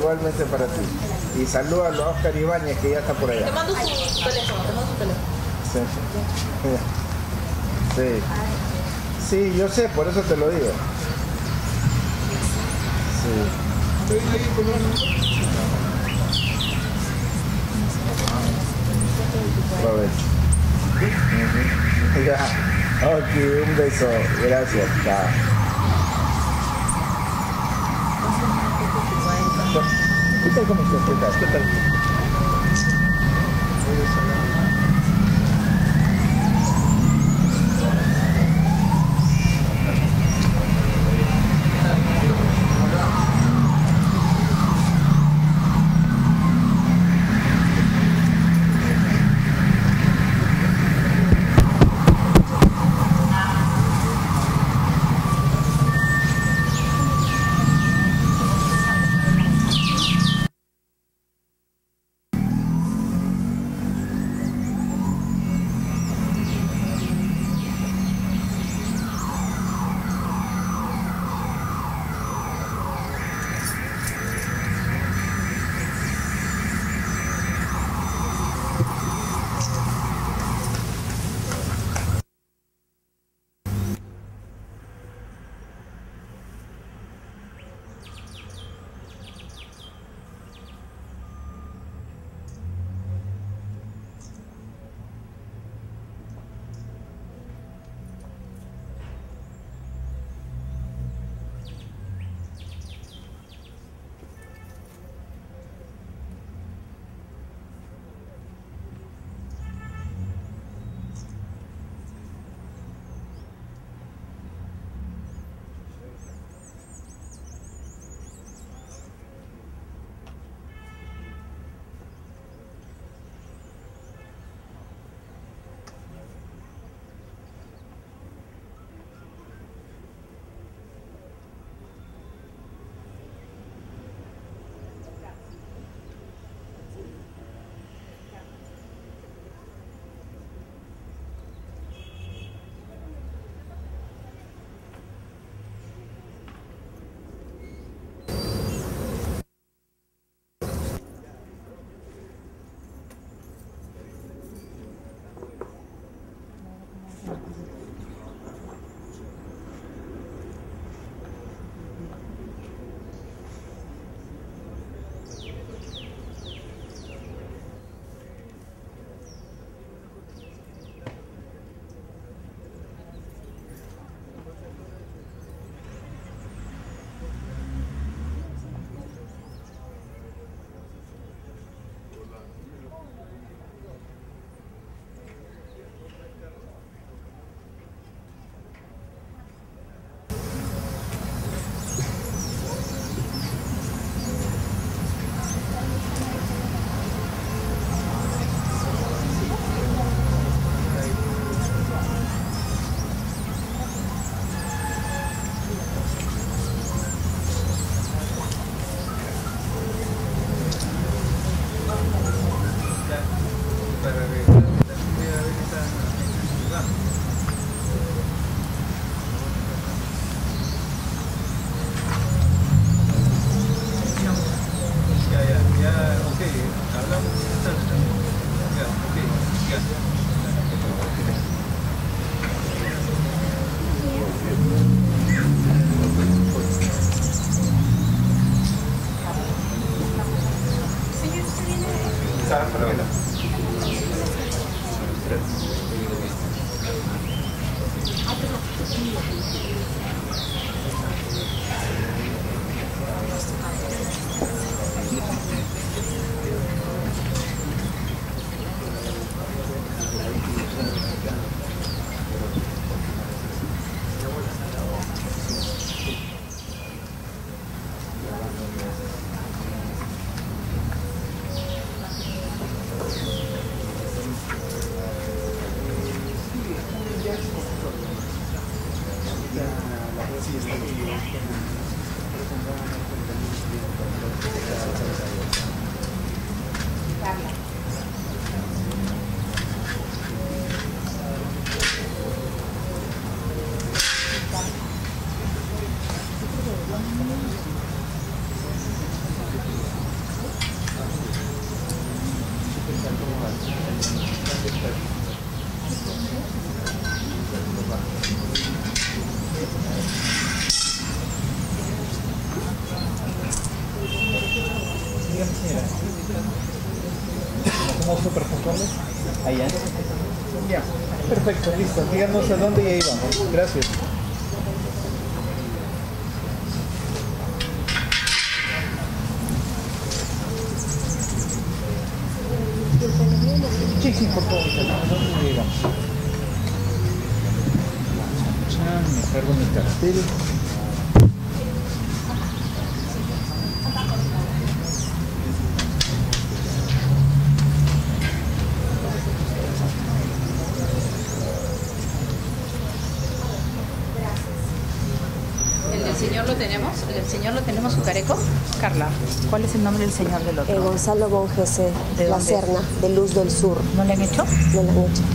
igualmente para ti. Y salúdalo a Oscar Ibáñez, que ya está por allá. Te mando su teléfono, Sí. Sí. Sí, yo sé, por eso te lo digo. Sí. Provecho. Ya. Ok, un beso. Gracias. Chao. ¿Qué tal? ¿Cómo estás? ¿Qué tal? ¿Qué tal? Perfecto, listo. Díganos a dónde ya íbamos. Gracias. Sí, sí, por favor. ¿A dónde llegamos? Me cargo mi cartel. ¿El señor lo tenemos? ¿El señor lo tenemos, su careco? Carla, ¿cuál es el nombre del señor del otro? Gonzalo Bongese, ¿De La dónde? Serna, de Luz del Sur. ¿No le han hecho? No lo han hecho.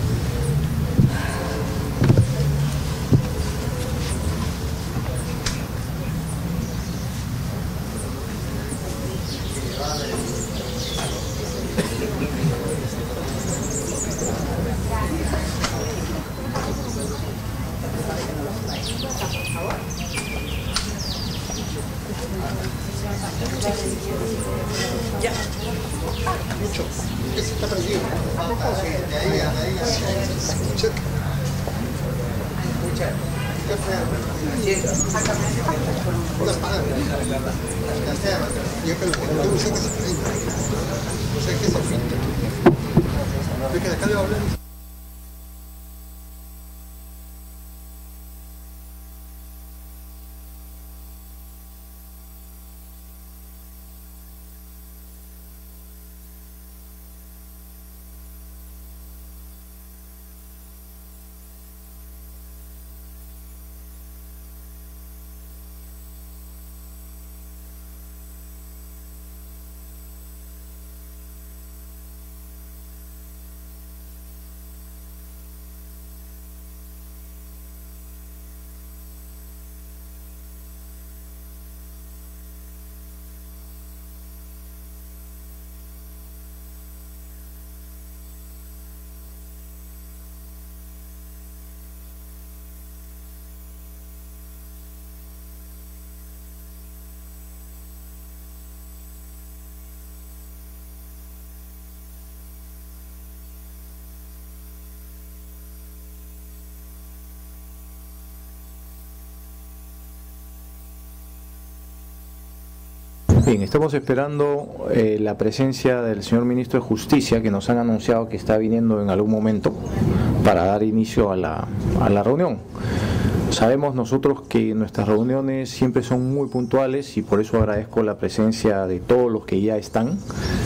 Bien, estamos esperando la presencia del señor Ministro de Justicia, que nos han anunciado que está viniendo en algún momento para dar inicio a la reunión. Sabemos nosotros que nuestras reuniones siempre son muy puntuales y por eso agradezco la presencia de todos los que ya están,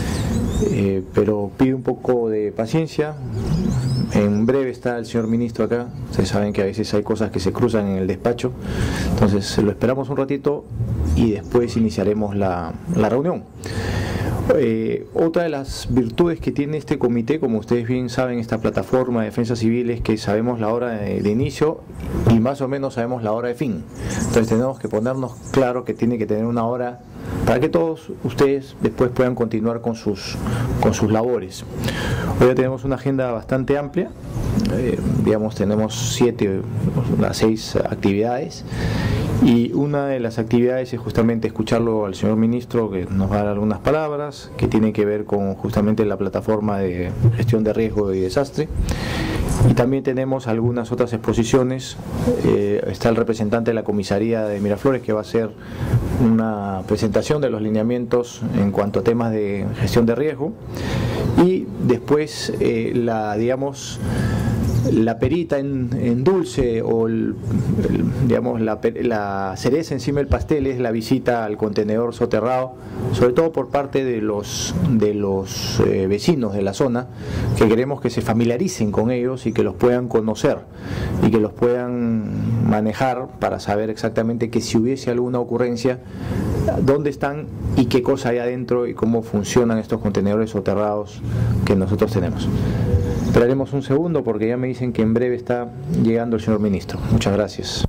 pero pido un poco de paciencia. En breve está el señor ministro acá. Ustedes saben que a veces hay cosas que se cruzan en el despacho, entonces lo esperamos un ratito y después iniciaremos la reunión. Otra de las virtudes que tiene este comité, como ustedes bien saben, esta plataforma de defensa civil, es que sabemos la hora de inicio y más o menos sabemos la hora de fin. Entonces tenemos que ponernos claro que tiene que tener una hora para que todos ustedes después puedan continuar con sus labores. Hoy ya tenemos una agenda bastante amplia, digamos tenemos 7 a 6 actividades. Y una de las actividades es justamente escucharlo al señor ministro, que nos va a dar algunas palabras que tienen que ver con justamente la plataforma de gestión de riesgo y desastre. Y también tenemos algunas otras exposiciones. Está el representante de la comisaría de Miraflores, que va a hacer una presentación de los lineamientos en cuanto a temas de gestión de riesgo. Y después la perita en dulce o digamos la cereza encima del pastel es la visita al contenedor soterrado, sobre todo por parte de los vecinos de la zona, que queremos que se familiaricen con ellos y que los puedan conocer y que los puedan manejar para saber exactamente que si hubiese alguna ocurrencia, dónde están y qué cosa hay adentro y cómo funcionan estos contenedores soterrados que nosotros tenemos. Esperaremos un segundo porque ya me dicen que en breve está llegando el señor ministro. Muchas gracias.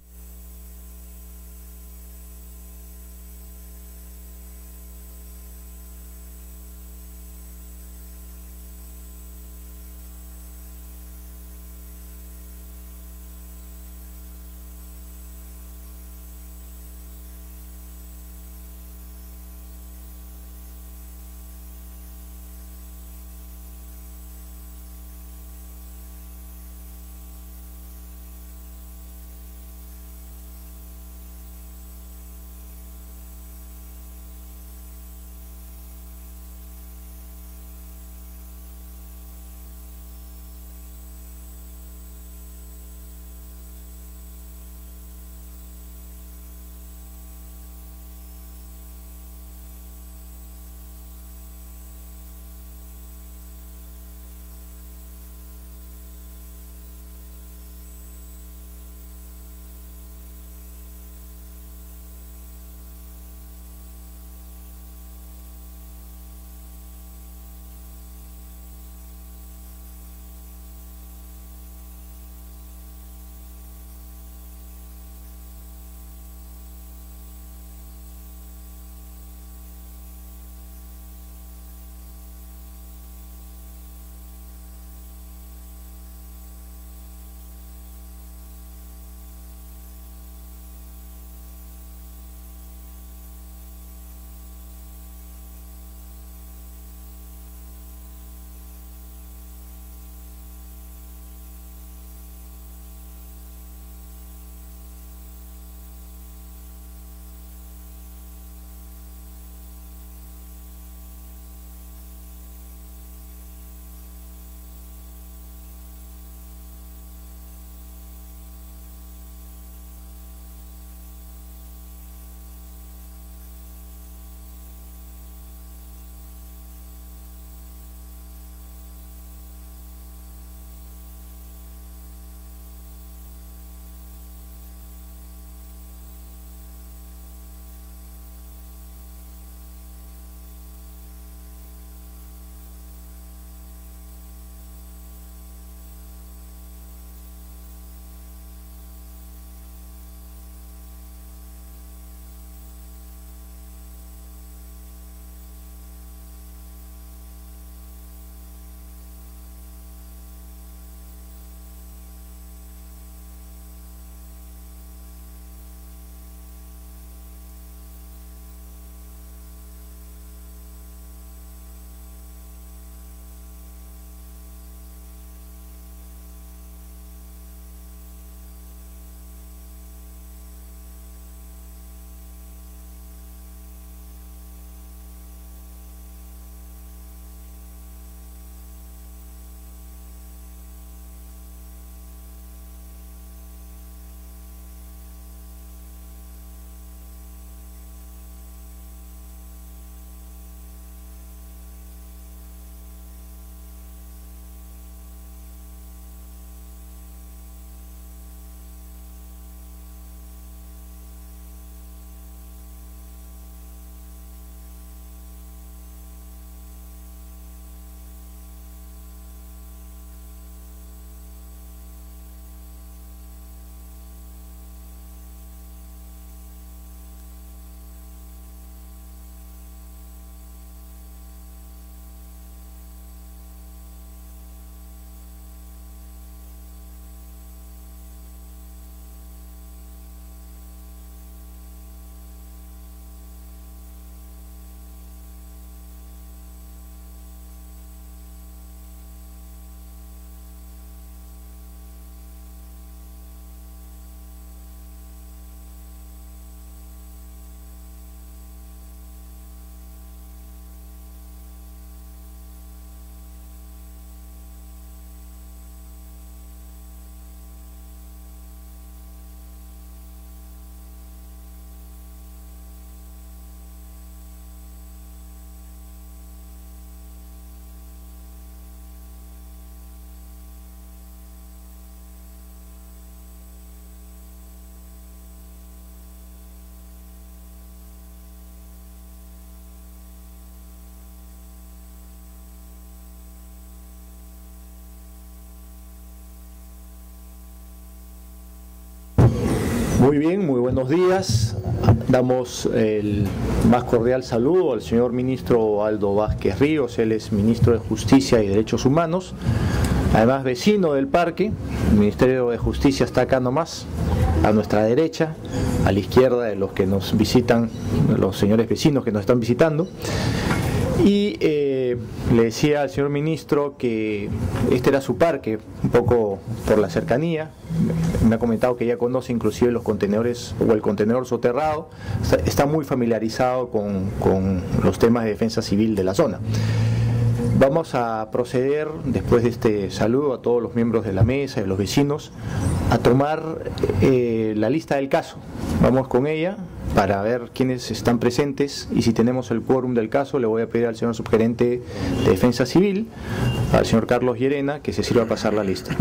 Muy bien, muy buenos días. Damos el más cordial saludo al señor ministro Aldo Vázquez Ríos. Él es ministro de Justicia y Derechos Humanos, además vecino del parque. El Ministerio de Justicia está acá nomás, a nuestra derecha, a la izquierda de los que nos visitan, los señores vecinos que nos están visitando. Y le decía al señor ministro que este era su parque, un poco por la cercanía. Me ha comentado que ya conoce inclusive los contenedores o el contenedor soterrado, está muy familiarizado con los temas de defensa civil de la zona. Vamos a proceder, después de este saludo a todos los miembros de la mesa y los vecinos, a tomar la lista del caso. Vamos con ella para ver quiénes están presentes, y si tenemos el quórum del caso le voy a pedir al señor subgerente de Defensa Civil, al señor Carlos Llerena, que se sirva a pasar la lista.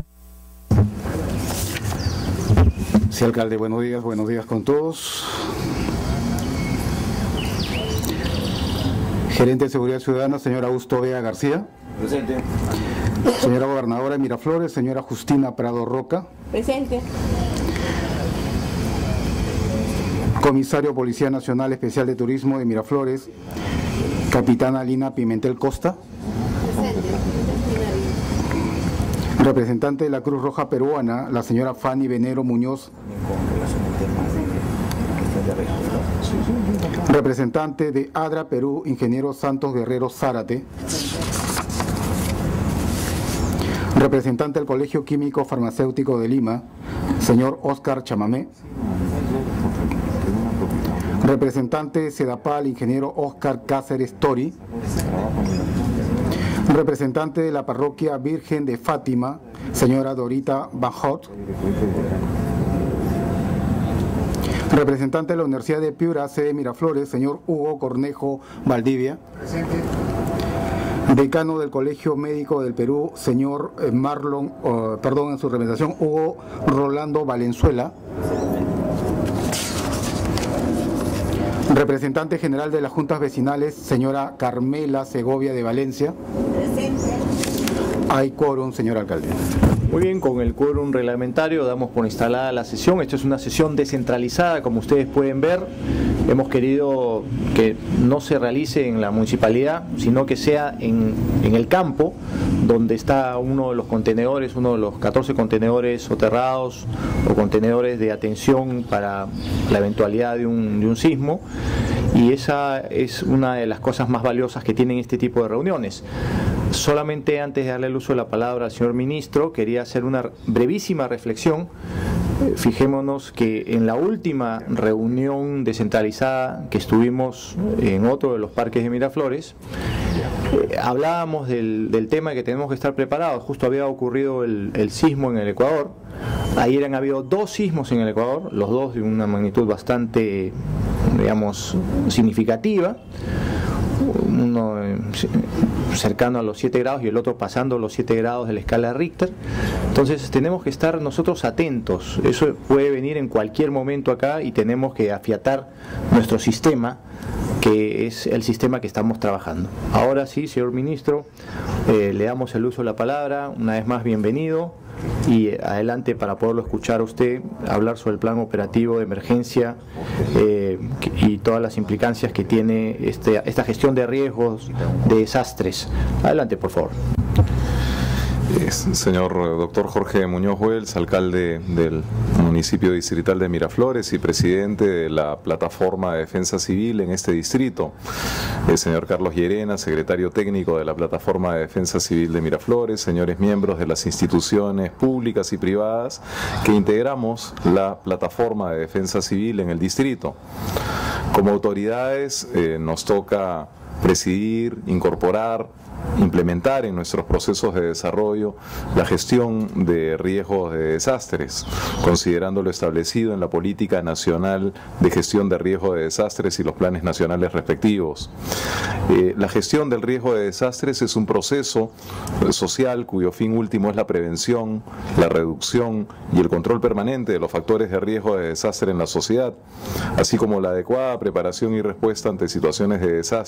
Sí, alcalde, buenos días con todos. Gerente de Seguridad Ciudadana, señor Augusto Vega García. Presente. Señora Gobernadora de Miraflores, señora Justina Prado Roca. Presente. Comisario Policía Nacional Especial de Turismo de Miraflores, capitana Lina Pimentel Costa. Presente. Representante de la Cruz Roja Peruana, la señora Fanny Venero Muñoz. Representante de ADRA Perú, ingeniero Santos Guerrero Zárate. Representante del Colegio Químico Farmacéutico de Lima, señor Óscar Chamamé. Representante de Sedapal, ingeniero Óscar Cáceres Tori. Representante de la Parroquia Virgen de Fátima, señora Dorita Bajot. Representante de la Universidad de Piura, sede Miraflores, señor Hugo Cornejo Valdivia. Decano del Colegio Médico del Perú, señor en su representación, Hugo Rolando Valenzuela. Representante general de las juntas vecinales, señora Carmela Segovia de Valencia. Hay quórum, señor alcalde. Muy bien, con el quórum reglamentario damos por instalada la sesión. Esta es una sesión descentralizada, como ustedes pueden ver. Hemos querido que no se realice en la municipalidad, sino que sea en el campo, donde está uno de los contenedores, uno de los 14 contenedores soterrados o contenedores de atención para la eventualidad de un sismo. Y esa es una de las cosas más valiosas que tienen este tipo de reuniones. Solamente antes de darle el uso de la palabra al señor ministro, quería hacer una brevísima reflexión. Fijémonos que en la última reunión descentralizada que estuvimos en otro de los parques de Miraflores, hablábamos del tema de que tenemos que estar preparados. Justo había ocurrido el sismo en el Ecuador. Ayer han habido 2 sismos en el Ecuador, los 2 de una magnitud bastante, digamos, significativa. Uno cercano a los 7 grados y el otro pasando los 7 grados de la escala de Richter. Entonces tenemos que estar nosotros atentos. Eso puede venir en cualquier momento acá y tenemos que afiatar nuestro sistema, que es el sistema que estamos trabajando. Ahora sí, señor ministro, le damos el uso de la palabra. Una vez más, bienvenido, y adelante para poderlo escuchar a usted hablar sobre el plan operativo de emergencia y todas las implicancias que tiene esta gestión de riesgos, de desastres. Adelante, por favor. Señor doctor Jorge Muñoz Wells, alcalde del municipio distrital de Miraflores y presidente de la plataforma de defensa civil en este distrito. El señor Carlos Llerena, secretario técnico de la plataforma de defensa civil de Miraflores, señores miembros de las instituciones públicas y privadas que integramos la plataforma de defensa civil en el distrito. Como autoridades nos toca presidir, incorporar, implementar en nuestros procesos de desarrollo la gestión de riesgos de desastres, considerando lo establecido en la Política Nacional de Gestión de Riesgo de Desastres y los planes nacionales respectivos. La gestión del riesgo de desastres es un proceso social cuyo fin último es la prevención, la reducción y el control permanente de los factores de riesgo de desastre en la sociedad, así como la adecuada preparación y respuesta ante situaciones de desastre,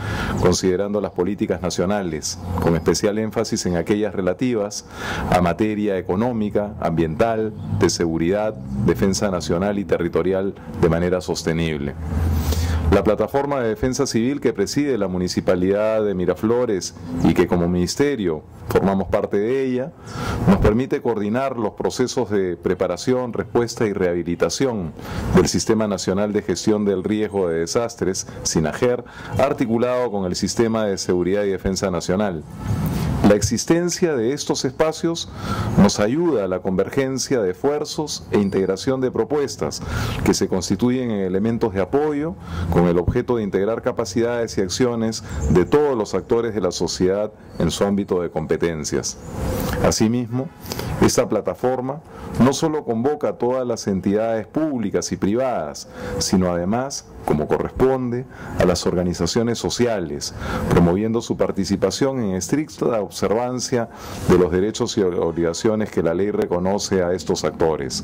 considerando las políticas nacionales, con especial énfasis en aquellas relativas a materia económica, ambiental, de seguridad, defensa nacional y territorial de manera sostenible. La plataforma de defensa civil que preside la Municipalidad de Miraflores y que como ministerio formamos parte de ella, nos permite coordinar los procesos de preparación, respuesta y rehabilitación del Sistema Nacional de Gestión del Riesgo de Desastres, SINAGER, articulado con el Sistema de Seguridad y Defensa Nacional. La existencia de estos espacios nos ayuda a la convergencia de esfuerzos e integración de propuestas que se constituyen en elementos de apoyo con el objeto de integrar capacidades y acciones de todos los actores de la sociedad en su ámbito de competencias. Asimismo, esta plataforma no solo convoca a todas las entidades públicas y privadas, sino además, como corresponde, a las organizaciones sociales, promoviendo su participación en estricta observancia de los derechos y obligaciones que la ley reconoce a estos actores.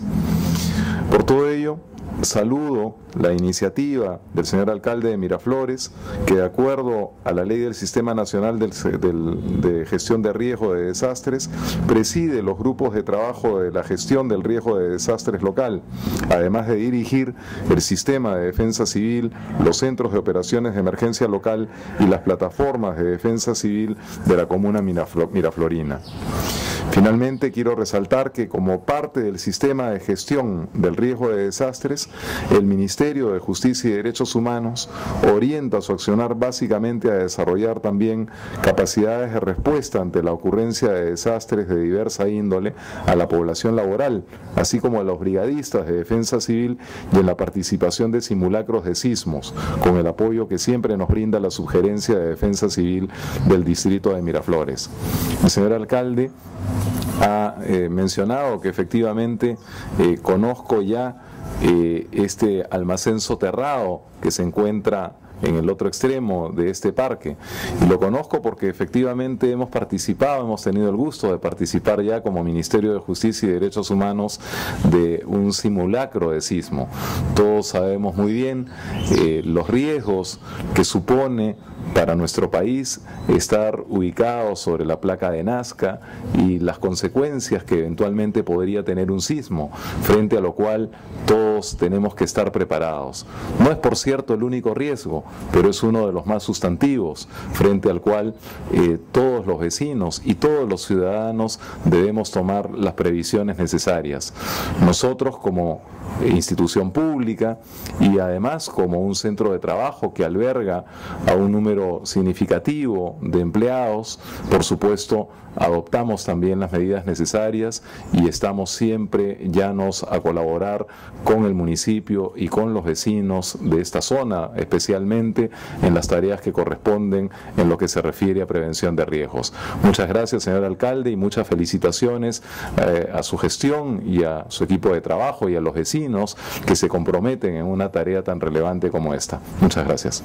Por todo ello, saludo la iniciativa del señor alcalde de Miraflores, que de acuerdo a la ley del Sistema Nacional de Gestión de Riesgo de Desastres, preside los grupos de trabajo de la gestión del riesgo de desastres local, además de dirigir el sistema de defensa civil, los centros de operaciones de emergencia local y las plataformas de defensa civil de la comuna miraflorina. Finalmente, quiero resaltar que como parte del sistema de gestión del riesgo de desastres, el Ministerio de Justicia y Derechos Humanos orienta su accionar básicamente a desarrollar también capacidades de respuesta ante la ocurrencia de desastres de diversa índole a la población laboral, así como a los brigadistas de defensa civil y en la participación de simulacros de sismos, con el apoyo que siempre nos brinda la Subgerencia de Defensa Civil del Distrito de Miraflores. El señor alcalde ha mencionado que efectivamente conozco ya este almacén soterrado que se encuentra en el otro extremo de este parque, y lo conozco porque efectivamente hemos participado, hemos tenido el gusto de participar ya como Ministerio de Justicia y Derechos Humanos de un simulacro de sismo. Todos sabemos muy bien los riesgos que supone para nuestro país estar ubicado sobre la placa de Nazca y las consecuencias que eventualmente podría tener un sismo, frente a lo cual todos tenemos que estar preparados. No es, por cierto, el único riesgo, pero es uno de los más sustantivos, frente al cual todos los vecinos y todos los ciudadanos debemos tomar las previsiones necesarias. Nosotros, como institución pública y además como un centro de trabajo que alberga a un número significativo de empleados, por supuesto, adoptamos también las medidas necesarias y estamos siempre llanos a colaborar con el municipio y con los vecinos de esta zona, especialmente en las tareas que corresponden en lo que se refiere a prevención de riesgos. Muchas gracias, señor alcalde, y muchas felicitaciones a su gestión y a su equipo de trabajo y a los vecinos que se comprometen en una tarea tan relevante como esta. Muchas gracias.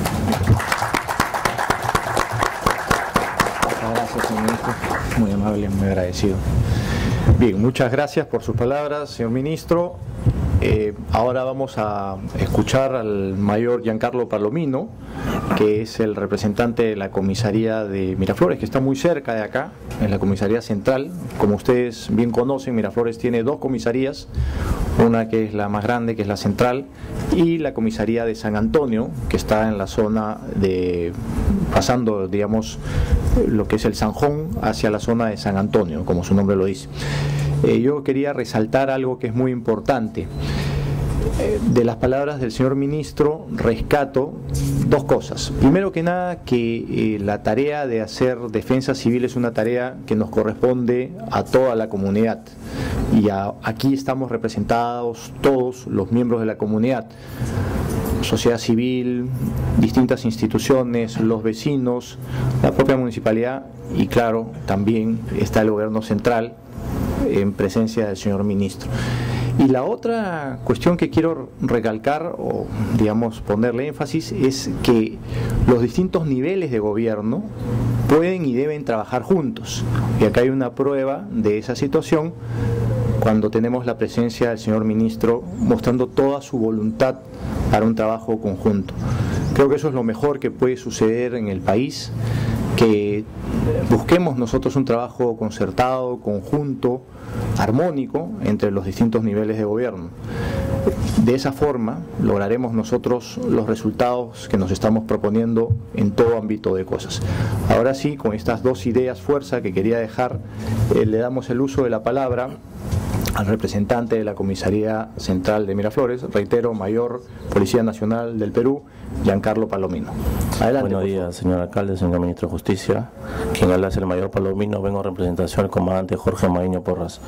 Gracias, señor ministro. Muy amable, muy agradecido. Bien, muchas gracias por sus palabras, señor ministro. Ahora vamos a escuchar al mayor Giancarlo Palomino, que es el representante de la comisaría de Miraflores, que está muy cerca de acá, en la comisaría central. Como ustedes bien conocen, Miraflores tiene dos comisarías, una que es la más grande, que es la central, y la comisaría de San Antonio, que está en la zona de, pasando, digamos, lo que es el Zanjón hacia la zona de San Antonio, como su nombre lo dice. Yo quería resaltar algo que es muy importante. De las palabras del señor ministro rescato dos cosas. Primero que nada, que la tarea de hacer defensa civil es una tarea que nos corresponde a toda la comunidad, y aquí estamos representados todos los miembros de la comunidad, sociedad civil, distintas instituciones, los vecinos, la propia municipalidad, y claro, también está el gobierno central en presencia del señor ministro. Y la otra cuestión que quiero recalcar, o digamos ponerle énfasis, es que los distintos niveles de gobierno pueden y deben trabajar juntos. Y acá hay una prueba de esa situación cuando tenemos la presencia del señor ministro mostrando toda su voluntad para un trabajo conjunto. Creo que eso es lo mejor que puede suceder en el país, que busquemos nosotros un trabajo concertado, conjunto, armónico entre los distintos niveles de gobierno. De esa forma lograremos nosotros los resultados que nos estamos proponiendo en todo ámbito de cosas. Ahora sí, con estas dos ideas fuerza que quería dejar, le damos el uso de la palabra al representante de la Comisaría Central de Miraflores, reitero, Mayor Policía Nacional del Perú, Giancarlo Palomino. Adelante. Buenos días, señor alcalde, señor ministro de Justicia. Quien habla es el Mayor Palomino, vengo en representación del comandante Jorge Maíño Porras.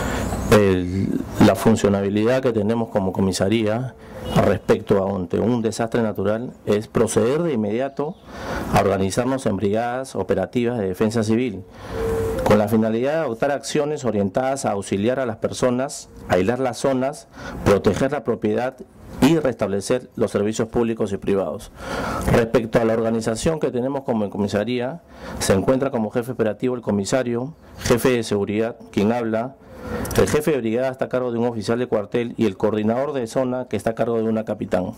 La funcionabilidad que tenemos como comisaría respecto a ante un desastre natural es proceder de inmediato a organizarnos en brigadas operativas de defensa civil, con la finalidad de adoptar acciones orientadas a auxiliar a las personas, aislar las zonas, proteger la propiedad y restablecer los servicios públicos y privados. Respecto a la organización que tenemos como comisaría, se encuentra como jefe operativo el comisario, jefe de seguridad, quien habla, el jefe de brigada está a cargo de un oficial de cuartel y el coordinador de zona, que está a cargo de una capitán.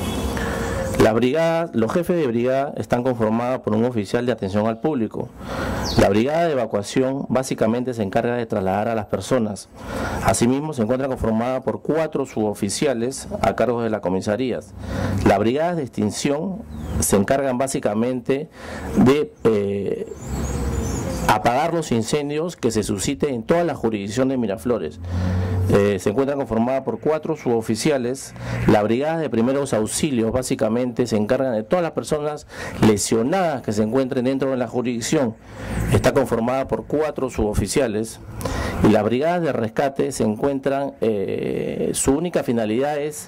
Los jefes de brigada están conformados por un oficial de atención al público. La brigada de evacuación básicamente se encarga de trasladar a las personas. Asimismo, se encuentra conformada por 4 suboficiales a cargo de las comisarías. Las brigadas de extinción se encargan básicamente de apagar los incendios que se susciten en toda la jurisdicción de Miraflores. Se encuentra conformada por 4 suboficiales. La brigada de primeros auxilios básicamente se encargan de todas las personas lesionadas que se encuentren dentro de la jurisdicción. Está conformada por 4 suboficiales. Y las brigadas de rescate se encuentran, su única finalidad es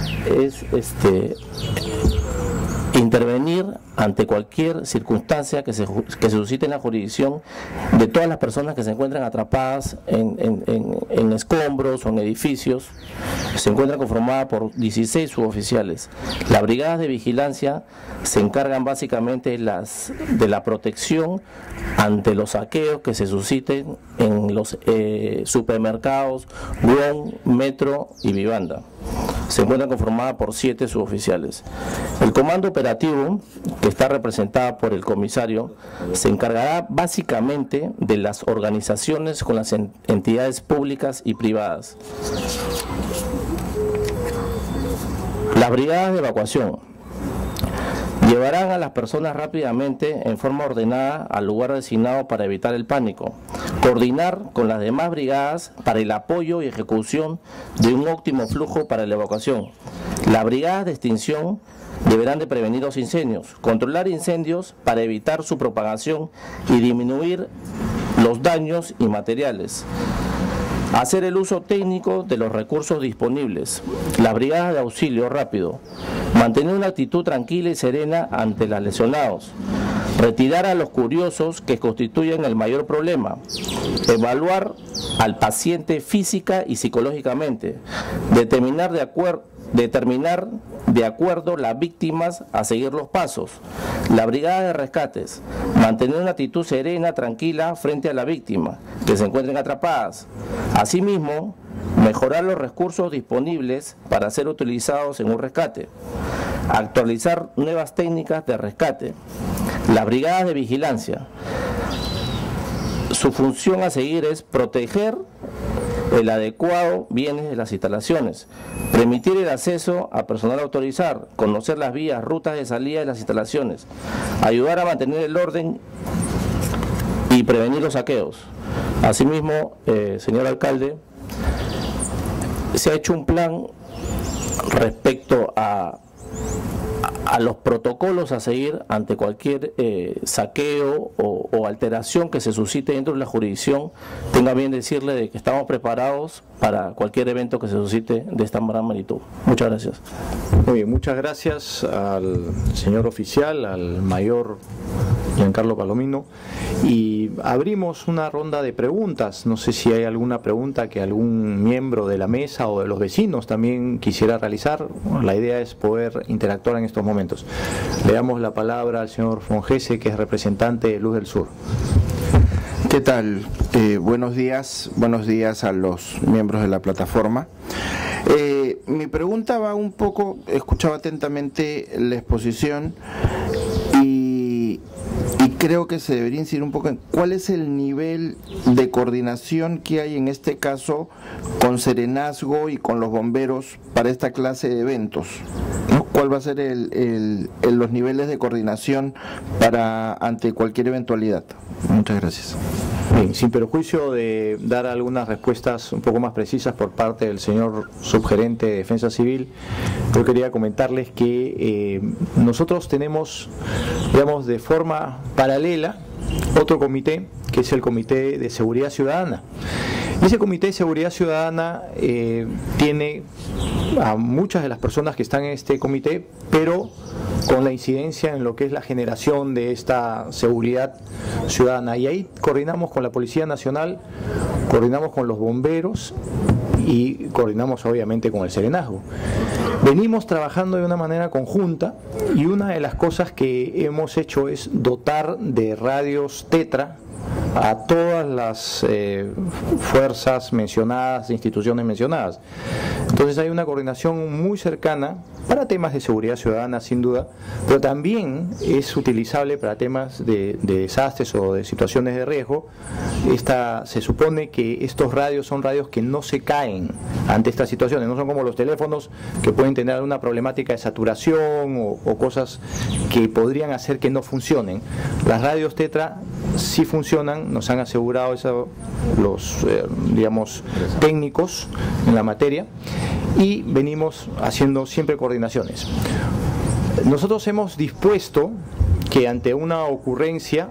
intervenir ante cualquier circunstancia que se suscite en la jurisdicción de todas las personas que se encuentran atrapadas en escombros o en edificios. Se encuentran conformadas por 16 suboficiales. Las brigadas de vigilancia se encargan básicamente de la protección ante los saqueos que se susciten en los supermercados, GUON, Metro y Vivanda. Se encuentran conformadas por 7 suboficiales. El comando operativo, que está representada por el comisario, se encargará básicamente de las organizaciones con las entidades públicas y privadas. Las brigadas de evacuación llevarán a las personas rápidamente en forma ordenada al lugar designado para evitar el pánico. Coordinar con las demás brigadas para el apoyo y ejecución de un óptimo flujo para la evacuación. Las brigadas de extinción deberán de prevenir los incendios, controlar incendios para evitar su propagación y disminuir los daños y materiales. Hacer el uso técnico de los recursos disponibles. Las brigadas de auxilio rápido. Mantener una actitud tranquila y serena ante los lesionados. Retirar a los curiosos que constituyen el mayor problema. Evaluar al paciente física y psicológicamente. Determinar de acuerdo las víctimas a seguir los pasos. La brigada de rescates, mantener una actitud serena, tranquila frente a la víctima, que se encuentren atrapadas. Asimismo, mejorar los recursos disponibles para ser utilizados en un rescate. Actualizar nuevas técnicas de rescate. Las brigadas de vigilancia, su función a seguir es proteger el adecuado bienes de las instalaciones, permitir el acceso a personal a autorizar, conocer las vías, rutas de salida de las instalaciones, ayudar a mantener el orden y prevenir los saqueos. Asimismo, señor alcalde, se ha hecho un plan respecto a los protocolos a seguir ante cualquier saqueo o alteración que se suscite dentro de la jurisdicción. Tenga bien decirle de que estamos preparados para cualquier evento que se suscite de esta gran magnitud. Muchas gracias. Muy bien, muchas gracias al señor oficial, al mayor Giancarlo Palomino, y abrimos una ronda de preguntas. No sé si hay alguna pregunta que algún miembro de la mesa o de los vecinos también quisiera realizar. La idea es poder interactuar en estos momentos. Le damos la palabra al señor Fongese, que es representante de Luz del Sur. ¿Qué tal? Buenos días a los miembros de la plataforma. Mi pregunta va un poco, escuchaba atentamente la exposición y creo que se debería incidir un poco en cuál es el nivel de coordinación que hay en este caso con Serenazgo y con los bomberos para esta clase de eventos, ¿no? ¿Cuál va a ser los niveles de coordinación ante cualquier eventualidad? Muchas gracias. Bien, sin perjuicio de dar algunas respuestas un poco más precisas por parte del señor subgerente de Defensa Civil, yo quería comentarles que nosotros tenemos, digamos, de forma paralela otro comité, que es el Comité de Seguridad Ciudadana. Ese Comité de Seguridad Ciudadana tiene a muchas de las personas que están en este comité, pero con la incidencia en lo que es la generación de esta seguridad ciudadana. Y ahí coordinamos con la Policía Nacional, coordinamos con los bomberos y coordinamos obviamente con el Serenazgo. Venimos trabajando de una manera conjunta y una de las cosas que hemos hecho es dotar de radios Tetra a todas las fuerzas mencionadas, instituciones mencionadas. Entonces hay una coordinación muy cercana para temas de seguridad ciudadana, sin duda, pero también es utilizable para temas de desastres o de situaciones de riesgo. Se supone que estos radios son radios que no se caen ante estas situaciones, no son como los teléfonos que pueden tener alguna problemática de saturación o cosas que podrían hacer que no funcionen. Las radios Tetra sí funcionan, nos han asegurado eso los digamos técnicos en la materia, y venimos haciendo siempre coordinaciones. Nosotros hemos dispuesto que ante una ocurrencia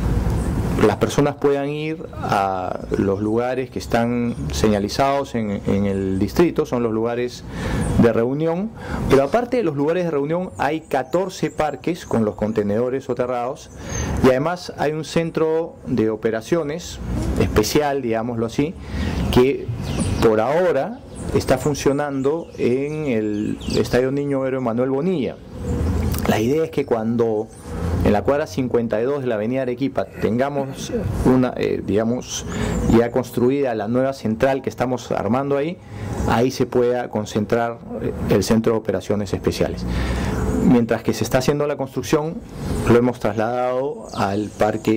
las personas puedan ir a los lugares que están señalizados en el distrito, son los lugares de reunión, pero aparte de los lugares de reunión hay 14 parques con los contenedores soterrados, y además hay un centro de operaciones especial, digámoslo así, que por ahora está funcionando en el Estadio Niño Héroe Manuel Bonilla. La idea es que cuando en la cuadra 52 de la avenida Arequipa tengamos una, digamos, ya construida la nueva central que estamos armando ahí se pueda concentrar el centro de operaciones especiales. Mientras que se está haciendo la construcción, lo hemos trasladado al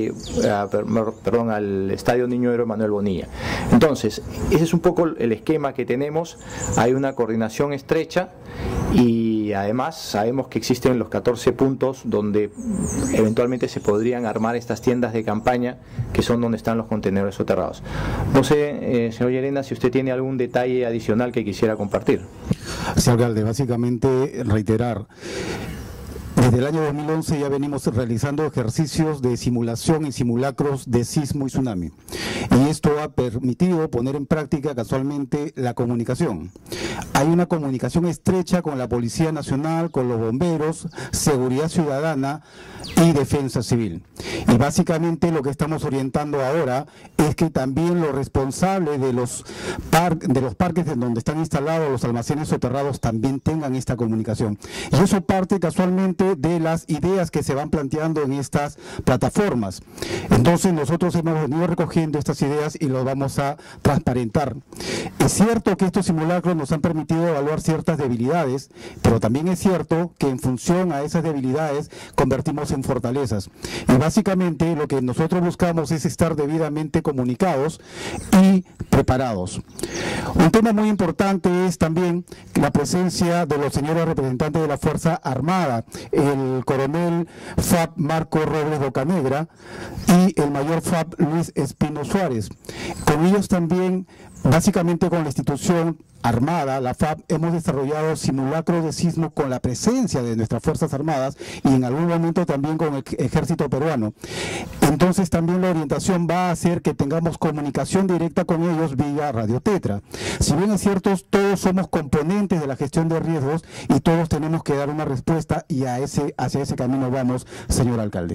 al Estadio Niño Héroe Manuel Bonilla. Entonces, ese es un poco el esquema que tenemos. Hay una coordinación estrecha y además sabemos que existen los 14 puntos donde eventualmente se podrían armar estas tiendas de campaña, que son donde están los contenedores soterrados. No sé, señor Llerena, si usted tiene algún detalle adicional que quisiera compartir. Señor alcalde, básicamente reiterar. Desde el año 2011 ya venimos realizando ejercicios de simulación y simulacros de sismo y tsunami. Y esto ha permitido poner en práctica casualmente la comunicación. Hay una comunicación estrecha con la Policía Nacional, con los bomberos, Seguridad Ciudadana y Defensa Civil. Y básicamente lo que estamos orientando ahora es que también los responsables de los parques en donde están instalados los almacenes soterrados también tengan esta comunicación. Y eso parte casualmente de las ideas que se van planteando en estas plataformas. Entonces nosotros hemos venido recogiendo estas ideas y lo vamos a transparentar. Es cierto que estos simulacros nos han permitido evaluar ciertas debilidades, pero también es cierto que en función a esas debilidades convertimos en fortalezas. Y básicamente lo que nosotros buscamos es estar debidamente comunicados y preparados. Un tema muy importante es también la presencia de los señores representantes de la Fuerza Armada, el coronel FAB Marco Robles Bocanegra y el mayor FAB Luis Espino Suárez. Con ellos también, básicamente con la institución armada, la FAB, hemos desarrollado simulacros de sismo con la presencia de nuestras Fuerzas Armadas y en algún momento también con el Ejército Peruano. Entonces también la orientación va a hacer que tengamos comunicación directa con ellos vía Radio Tetra. Si bien es cierto, todos somos componentes de la gestión de riesgos y todos tenemos que dar una respuesta, y hacia ese camino vamos, señor alcalde.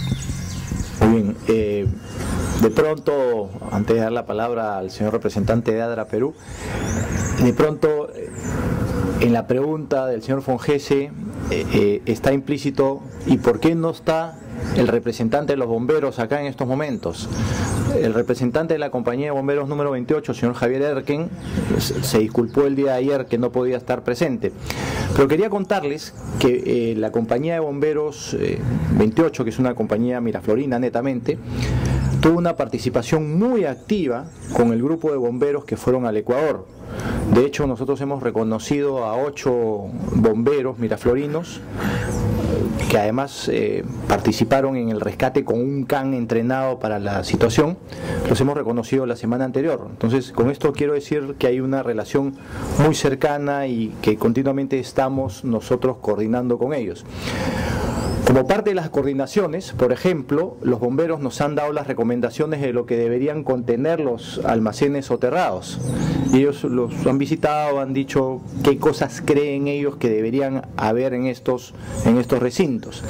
Muy bien, de pronto, antes de dar la palabra al señor representante de ADRA Perú, de pronto en la pregunta del señor Fongese está implícito: ¿y por qué no está el representante de los bomberos acá en estos momentos? el representante de la compañía de bomberos número 28, el señor Javier Erken, se disculpó el día de ayer que no podía estar presente. Pero quería contarles que la compañía de bomberos 28, que es una compañía miraflorina netamente, tuvo una participación muy activa con el grupo de bomberos que fueron al Ecuador. De hecho, nosotros hemos reconocido a 8 bomberos miraflorinos que además participaron en el rescate con un can entrenado para la situación. Los hemos reconocido la semana anterior. Entonces, con esto quiero decir que hay una relación muy cercana y que continuamente estamos nosotros coordinando con ellos. Como parte de las coordinaciones, por ejemplo, los bomberos nos han dado las recomendaciones de lo que deberían contener los almacenes soterrados. Ellos los han visitado, han dicho qué cosas creen ellos que deberían haber en estos recintos.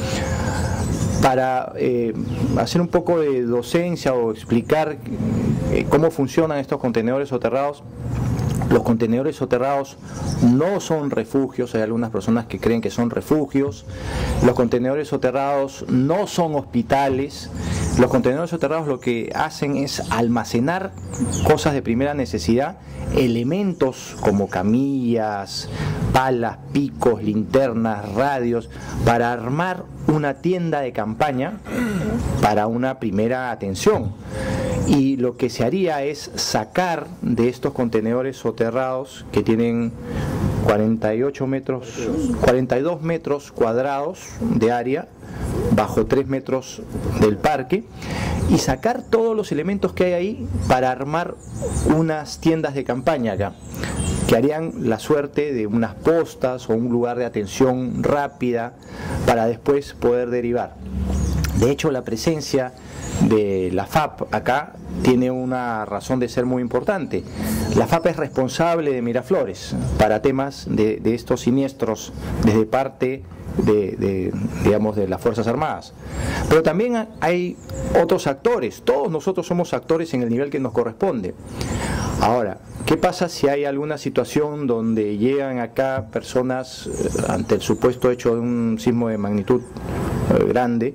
Para hacer un poco de docencia o explicar cómo funcionan estos contenedores soterrados, los contenedores soterrados no son refugios, hay algunas personas que creen que son refugios. Los contenedores soterrados no son hospitales. Los contenedores soterrados lo que hacen es almacenar cosas de primera necesidad, elementos como camillas, palas, picos, linternas, radios, para armar una tienda de campaña para una primera atención. Y lo que se haría es sacar de estos contenedores soterrados que tienen 42 metros cuadrados de área bajo 3 metros del parque, y sacar todos los elementos que hay ahí para armar unas tiendas de campaña acá, que harían la suerte de unas postas o un lugar de atención rápida para después poder derivar. De hecho, la presencia de la FAP acá tiene una razón de ser muy importante. La FAP es responsable de Miraflores para temas de estos siniestros desde parte digamos, de las Fuerzas Armadas. Pero también hay otros actores. Todos nosotros somos actores en el nivel que nos corresponde. Ahora, ¿qué pasa si hay alguna situación donde llegan acá personas ante el supuesto hecho de un sismo de magnitud grande?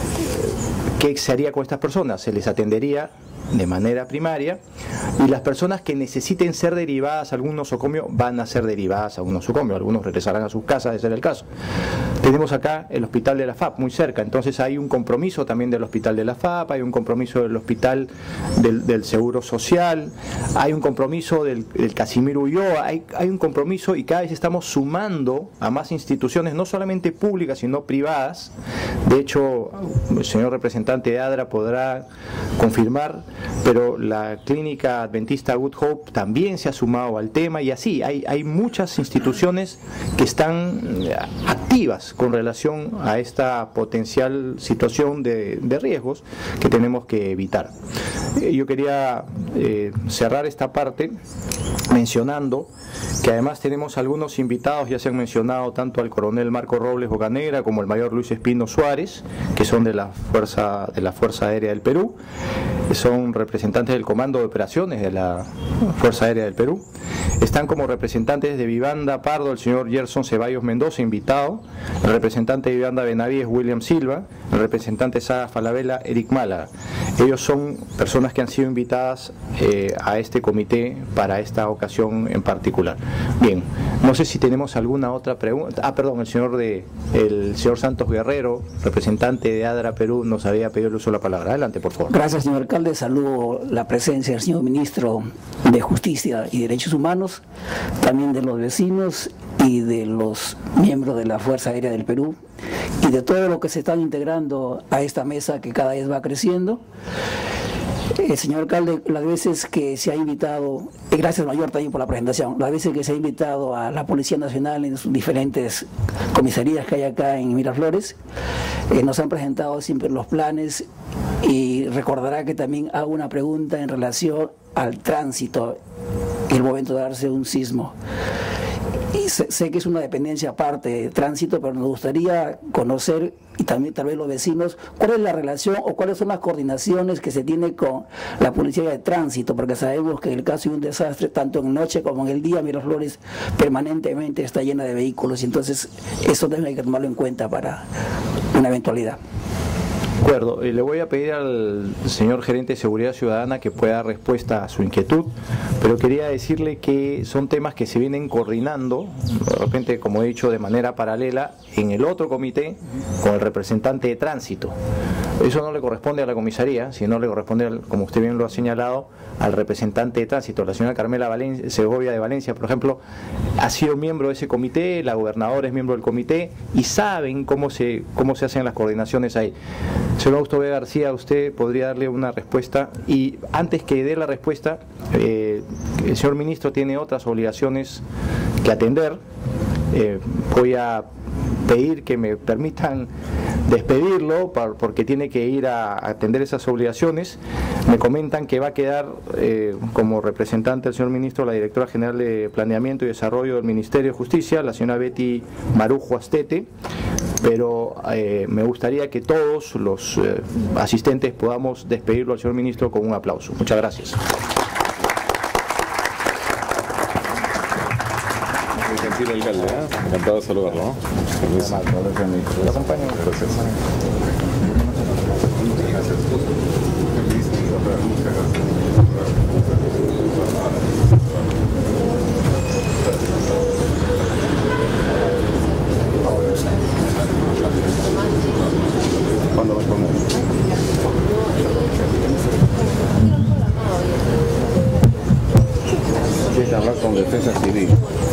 ¿Qué se haría con estas personas? Se les atendería de manera primaria, y las personas que necesiten ser derivadas a algún nosocomio van a ser derivadas a un nosocomio. Algunos regresarán a sus casas, de ser el caso. Tenemos acá el hospital de la FAP muy cerca, entonces hay un compromiso también del hospital de la FAP, hay un compromiso del hospital del Seguro Social, hay un compromiso del Casimiro Ulloa, hay un compromiso, y cada vez estamos sumando a más instituciones, no solamente públicas sino privadas. De hecho, el señor representante de ADRA podrá confirmar, pero la clínica adventista Good Hope también se ha sumado al tema, y así hay muchas instituciones que están activas con relación a esta potencial situación de riesgos que tenemos que evitar. Yo quería cerrar esta parte mencionando que además tenemos algunos invitados, ya se han mencionado tanto al coronel Marco Robles Bocanegra como el mayor Luis Espino Suárez, que son de la Fuerza Aérea del Perú, son representantes del Comando de Operaciones de la Fuerza Aérea del Perú. Están como representantes de Vivanda Pardo el señor Gerson Ceballos Mendoza, invitado, el representante de Vivanda Benavides William Silva, el representante de Saga Falabella Eric Málaga. Ellos son personas que han sido invitadas a este comité para esta ocasión en particular. Bien, no sé si tenemos alguna otra pregunta. Perdón, el señor Santos Guerrero, representante de ADRA Perú, nos había pedido el uso de la palabra. Adelante, por favor. Gracias, señor alcalde. Saludo la presencia del señor ministro de Justicia y Derechos Humanos, también de los vecinos y de los miembros de la Fuerza Aérea del Perú, y de todo lo que se están integrando a esta mesa que cada vez va creciendo. Señor alcalde, las veces que se ha invitado, gracias mayor también por la presentación, las veces que se ha invitado a la Policía Nacional en sus diferentes comisarías que hay acá en Miraflores, nos han presentado siempre los planes, y recordará que también hago una pregunta en relación al tránsito en el momento de darse un sismo. Y sé que es una dependencia aparte de tránsito, pero nos gustaría conocer, y también tal vez los vecinos, cuál es la relación o cuáles son las coordinaciones que se tiene con la Policía de Tránsito, porque sabemos que en el caso de un desastre, tanto en noche como en el día, Miraflores permanentemente está llena de vehículos, y entonces eso también hay que tomarlo en cuenta para una eventualidad. De acuerdo, le voy a pedir al señor gerente de Seguridad Ciudadana que pueda dar respuesta a su inquietud, pero quería decirle que son temas que se vienen coordinando, de repente, como he dicho, de manera paralela en el otro comité con el representante de tránsito. Eso no le corresponde a la comisaría, sino le corresponde, como usted bien lo ha señalado, al representante de tránsito. La señora Carmela Segovia de Valencia, por ejemplo, ha sido miembro de ese comité, la gobernadora es miembro del comité y saben cómo se hacen las coordinaciones ahí. Señor Augusto B. García, usted podría darle una respuesta, y antes que dé la respuesta, el señor ministro tiene otras obligaciones que atender. Voy a pedir que me permitan despedirlo porque tiene que ir a atender esas obligaciones. Me comentan que va a quedar como representante del señor ministro la directora general de Planeamiento y Desarrollo del Ministerio de Justicia, la señora Betty Marujo Astete, pero me gustaría que todos los asistentes podamos despedirlo al señor ministro con un aplauso. Muchas gracias. Gentil alcalde, encantado de saludarlo, ¿no? Permiso. Lo acompaño. Gracias. ¿Cuándo vas con él? Tienes que hablar con Defensa Civil.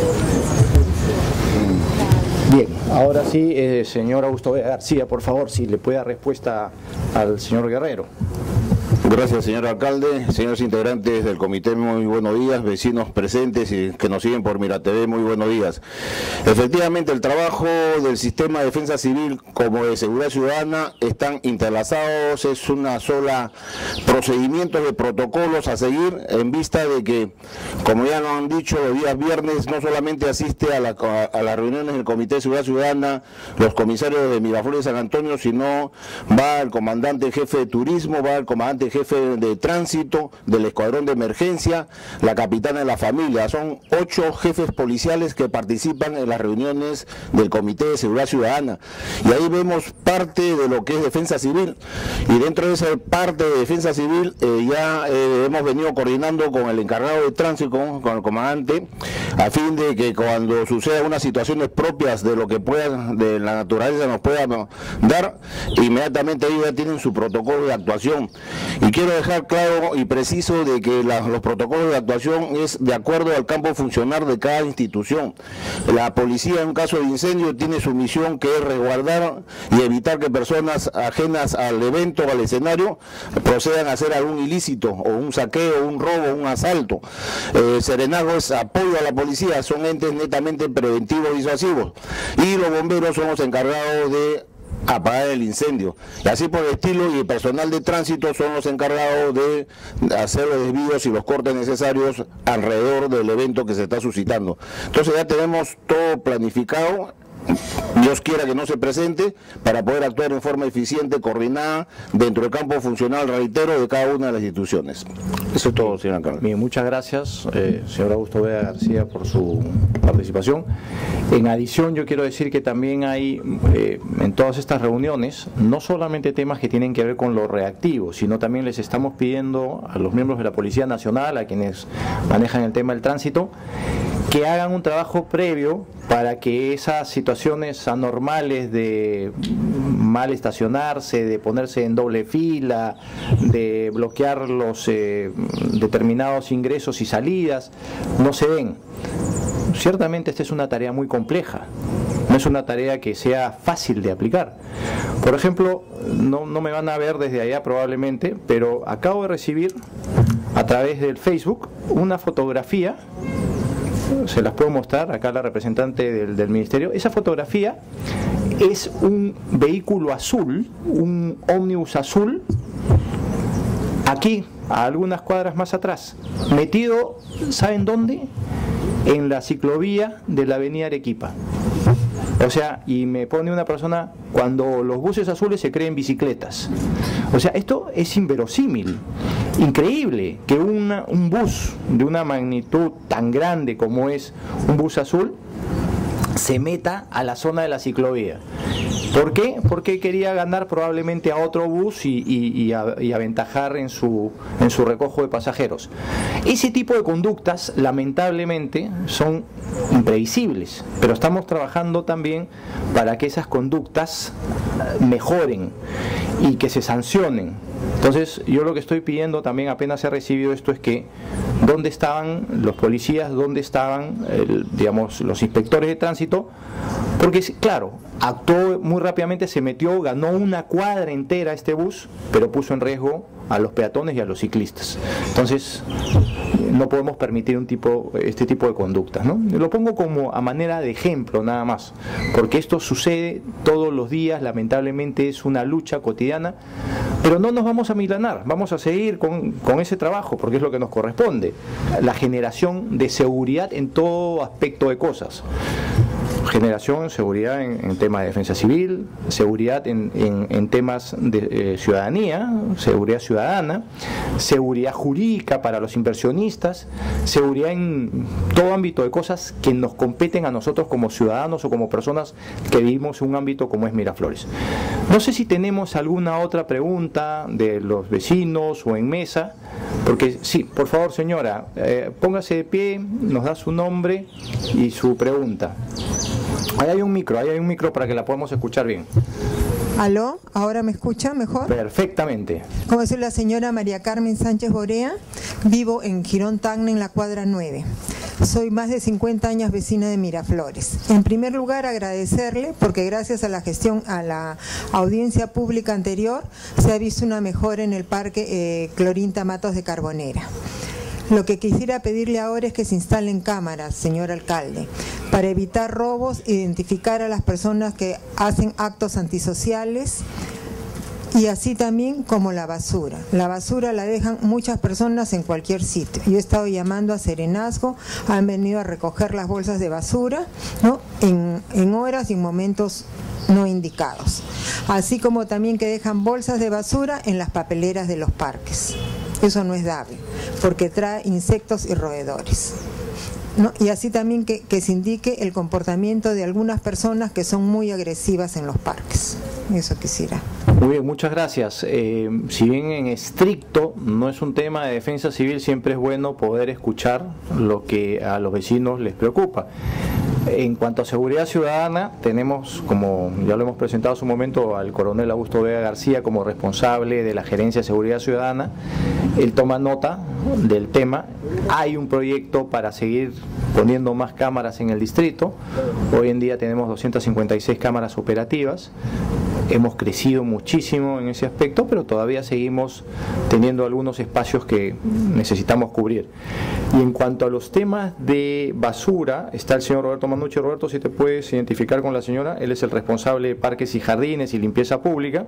Bien, ahora sí, señor Augusto B. García, por favor, si le puede dar respuesta al señor Guerrero. Gracias, señor alcalde, señores integrantes del comité, muy buenos días, vecinos presentes y que nos siguen por MiraTV, muy buenos días. Efectivamente, el trabajo del sistema de defensa civil como de seguridad ciudadana están interlazados, es una sola procedimiento de protocolos a seguir en vista de que, como ya nos han dicho, los días viernes no solamente asiste a las reuniones del comité de seguridad ciudadana, los comisarios de Miraflores y San Antonio, sino va el comandante jefe de turismo, va el comandante jefe de tránsito, del escuadrón de emergencia, la capitana de la familia. Son 8 jefes policiales que participan en las reuniones del Comité de Seguridad Ciudadana. Y ahí vemos parte de lo que es defensa civil. Y dentro de esa parte de defensa civil ya hemos venido coordinando con el encargado de tránsito, con el comandante, a fin de que cuando suceda unas situaciones propias de lo que pueda, de la naturaleza nos pueda dar, inmediatamente ellos ya tienen su protocolo de actuación. Y quiero dejar claro y preciso de que los protocolos de actuación es de acuerdo al campo funcional de cada institución. La policía en un caso de incendio tiene su misión, que es resguardar y evitar que personas ajenas al evento o al escenario procedan a hacer algún ilícito o un saqueo, un robo, un asalto. Serenazgo es apoyo a la policía, son entes netamente preventivos y disuasivos, y los bomberos son los encargados de apagar el incendio, y así por el estilo, y el personal de tránsito son los encargados de hacer los desvíos y los cortes necesarios alrededor del evento que se está suscitando. Entonces ya tenemos todo planificado, Dios quiera que no se presente, para poder actuar en forma eficiente, coordinada, dentro del campo funcional, reitero, de cada una de las instituciones. Eso es todo, señor alcalde. Bien, muchas gracias, señor Augusto B. García, por su participación. En adición, yo quiero decir que también hay en todas estas reuniones, no solamente temas que tienen que ver con lo reactivo, sino también les estamos pidiendo a los miembros de la Policía Nacional, a quienes manejan el tema del tránsito, que hagan un trabajo previo para que esas situaciones anormales de mal estacionarse, de ponerse en doble fila, de bloquear los determinados ingresos y salidas, no se den. Ciertamente esta es una tarea muy compleja, no es una tarea que sea fácil de aplicar. Por ejemplo, no me van a ver desde allá probablemente, pero acabo de recibir a través del Facebook una fotografía, se las puedo mostrar acá a la representante del ministerio. Esa fotografía es un vehículo azul, un ómnibus azul, aquí, a algunas cuadras más atrás, metido, ¿saben dónde? En la ciclovía de la avenida Arequipa. O sea, y me pone una persona, cuando los buses azules se creen bicicletas. O sea, esto es inverosímil, increíble que un bus de una magnitud tan grande como es un bus azul se meta a la zona de la ciclovía. ¿Por qué? Porque quería ganar probablemente a otro bus y aventajar en su recojo de pasajeros. Ese tipo de conductas, lamentablemente, son imprevisibles, pero estamos trabajando también para que esas conductas mejoren y que se sancionen. Entonces, yo lo que estoy pidiendo también, apenas se ha recibido esto, es que ¿dónde estaban los policías? ¿Dónde estaban, digamos, los inspectores de tránsito? Porque, claro, actuó muy rápidamente, se metió, ganó una cuadra entera este bus, pero puso en riesgo a los peatones y a los ciclistas. Entonces, no podemos permitir este tipo de conductas, ¿no? Lo pongo como a manera de ejemplo nada más, porque esto sucede todos los días, lamentablemente es una lucha cotidiana, pero no nos vamos a milanar, vamos a seguir con ese trabajo, porque es lo que nos corresponde, la generación de seguridad en todo aspecto de cosas. Generación, seguridad en temas de defensa civil, seguridad en temas de ciudadanía, seguridad ciudadana, seguridad jurídica para los inversionistas, seguridad en todo ámbito de cosas que nos competen a nosotros como ciudadanos o como personas que vivimos en un ámbito como es Miraflores. No sé si tenemos alguna otra pregunta de los vecinos o en mesa, porque sí, por favor señora, póngase de pie, nos da su nombre y su pregunta. Ahí hay un micro para que la podamos escuchar bien. ¿Aló? ¿Ahora me escucha mejor? Perfectamente. Como soy la señora María Carmen Sánchez Borea, vivo en Girón Tacna, en la cuadra 9. Soy más de 50 años vecina de Miraflores. En primer lugar, agradecerle porque gracias a la gestión, a la audiencia pública anterior, se ha visto una mejora en el parque Clorinta Matos de Carbonera. Lo que quisiera pedirle ahora es que se instalen cámaras, señor alcalde, para evitar robos, identificar a las personas que hacen actos antisociales y así también como la basura. La basura la dejan muchas personas en cualquier sitio. Yo he estado llamando a Serenazgo, han venido a recoger las bolsas de basura, ¿no?, en horas y en momentos no indicados. Así como también que dejan bolsas de basura en las papeleras de los parques. Eso no es dable, porque trae insectos y roedores, ¿no? Y así también que se indique el comportamiento de algunas personas que son muy agresivas en los parques. Eso quisiera. Muy bien, muchas gracias. Si bien en estricto no es un tema de defensa civil, siempre es bueno poder escuchar lo que a los vecinos les preocupa. En cuanto a seguridad ciudadana, tenemos, como ya lo hemos presentado hace un momento, al coronel Augusto Vega García como responsable de la Gerencia de Seguridad Ciudadana. Él toma nota del tema. Hay un proyecto para seguir poniendo más cámaras en el distrito. Hoy en día tenemos 256 cámaras operativas. Hemos crecido muchísimo en ese aspecto, pero todavía seguimos teniendo algunos espacios que necesitamos cubrir. Y en cuanto a los temas de basura, está el señor Roberto Manucci. Roberto, si te puedes identificar con la señora, él es el responsable de parques y jardines y limpieza pública.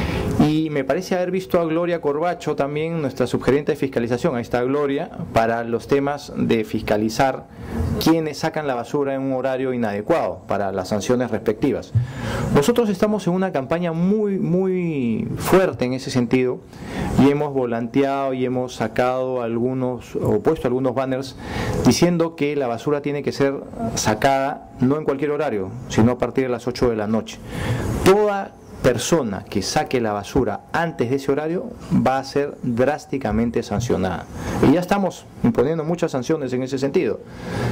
Y me parece haber visto a Gloria Corbacho también, nuestra subgerente de fiscalización. Ahí está Gloria, para los temas de fiscalizar quienes sacan la basura en un horario inadecuado, para las sanciones respectivas. Nosotros estamos en una campaña muy fuerte en ese sentido y hemos volanteado y hemos sacado algunos, o puesto algunos banners diciendo que la basura tiene que ser sacada no en cualquier horario, sino a partir de las 8 de la noche. Toda persona que saque la basura antes de ese horario va a ser drásticamente sancionada. Y ya estamos imponiendo muchas sanciones en ese sentido.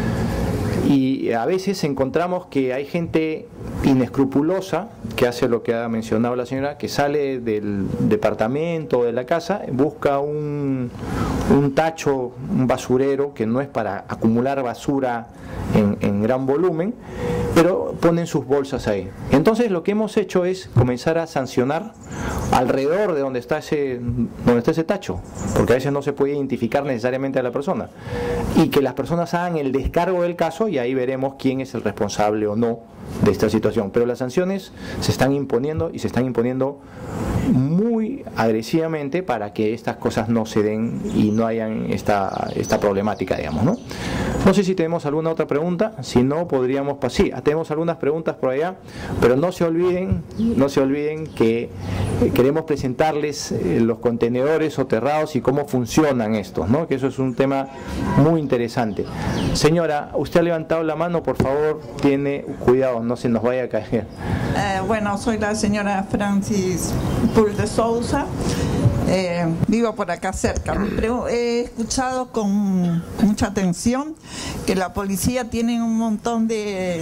Y a veces encontramos que hay gente inescrupulosa que hace lo que ha mencionado la señora, que sale del departamento o de la casa, busca un tacho, un basurero que no es para acumular basura en gran volumen, pero ponen sus bolsas ahí. Entonces lo que hemos hecho es comenzar a sancionar alrededor de donde está ese tacho, porque a veces no se puede identificar necesariamente a la persona, y que las personas hagan el descargo del caso y ahí veremos quién es el responsable o no de esta situación. Pero las sanciones se están imponiendo y se están imponiendo muy agresivamente para que estas cosas no se den y no hayan esta problemática, digamos, ¿no? No sé si tenemos alguna otra pregunta, si no podríamos pasar. Sí, tenemos algunas preguntas por allá, pero no se olviden que queremos presentarles los contenedores soterrados y cómo funcionan estos, ¿no? Que eso es un tema muy interesante. Señora, usted ha levantado la mano, por favor, tiene cuidado, no se nos vaya a caer. Bueno, soy la señora Francis Pul de Sousa, vivo por acá cerca. He escuchado con mucha atención que la policía tiene un montón de...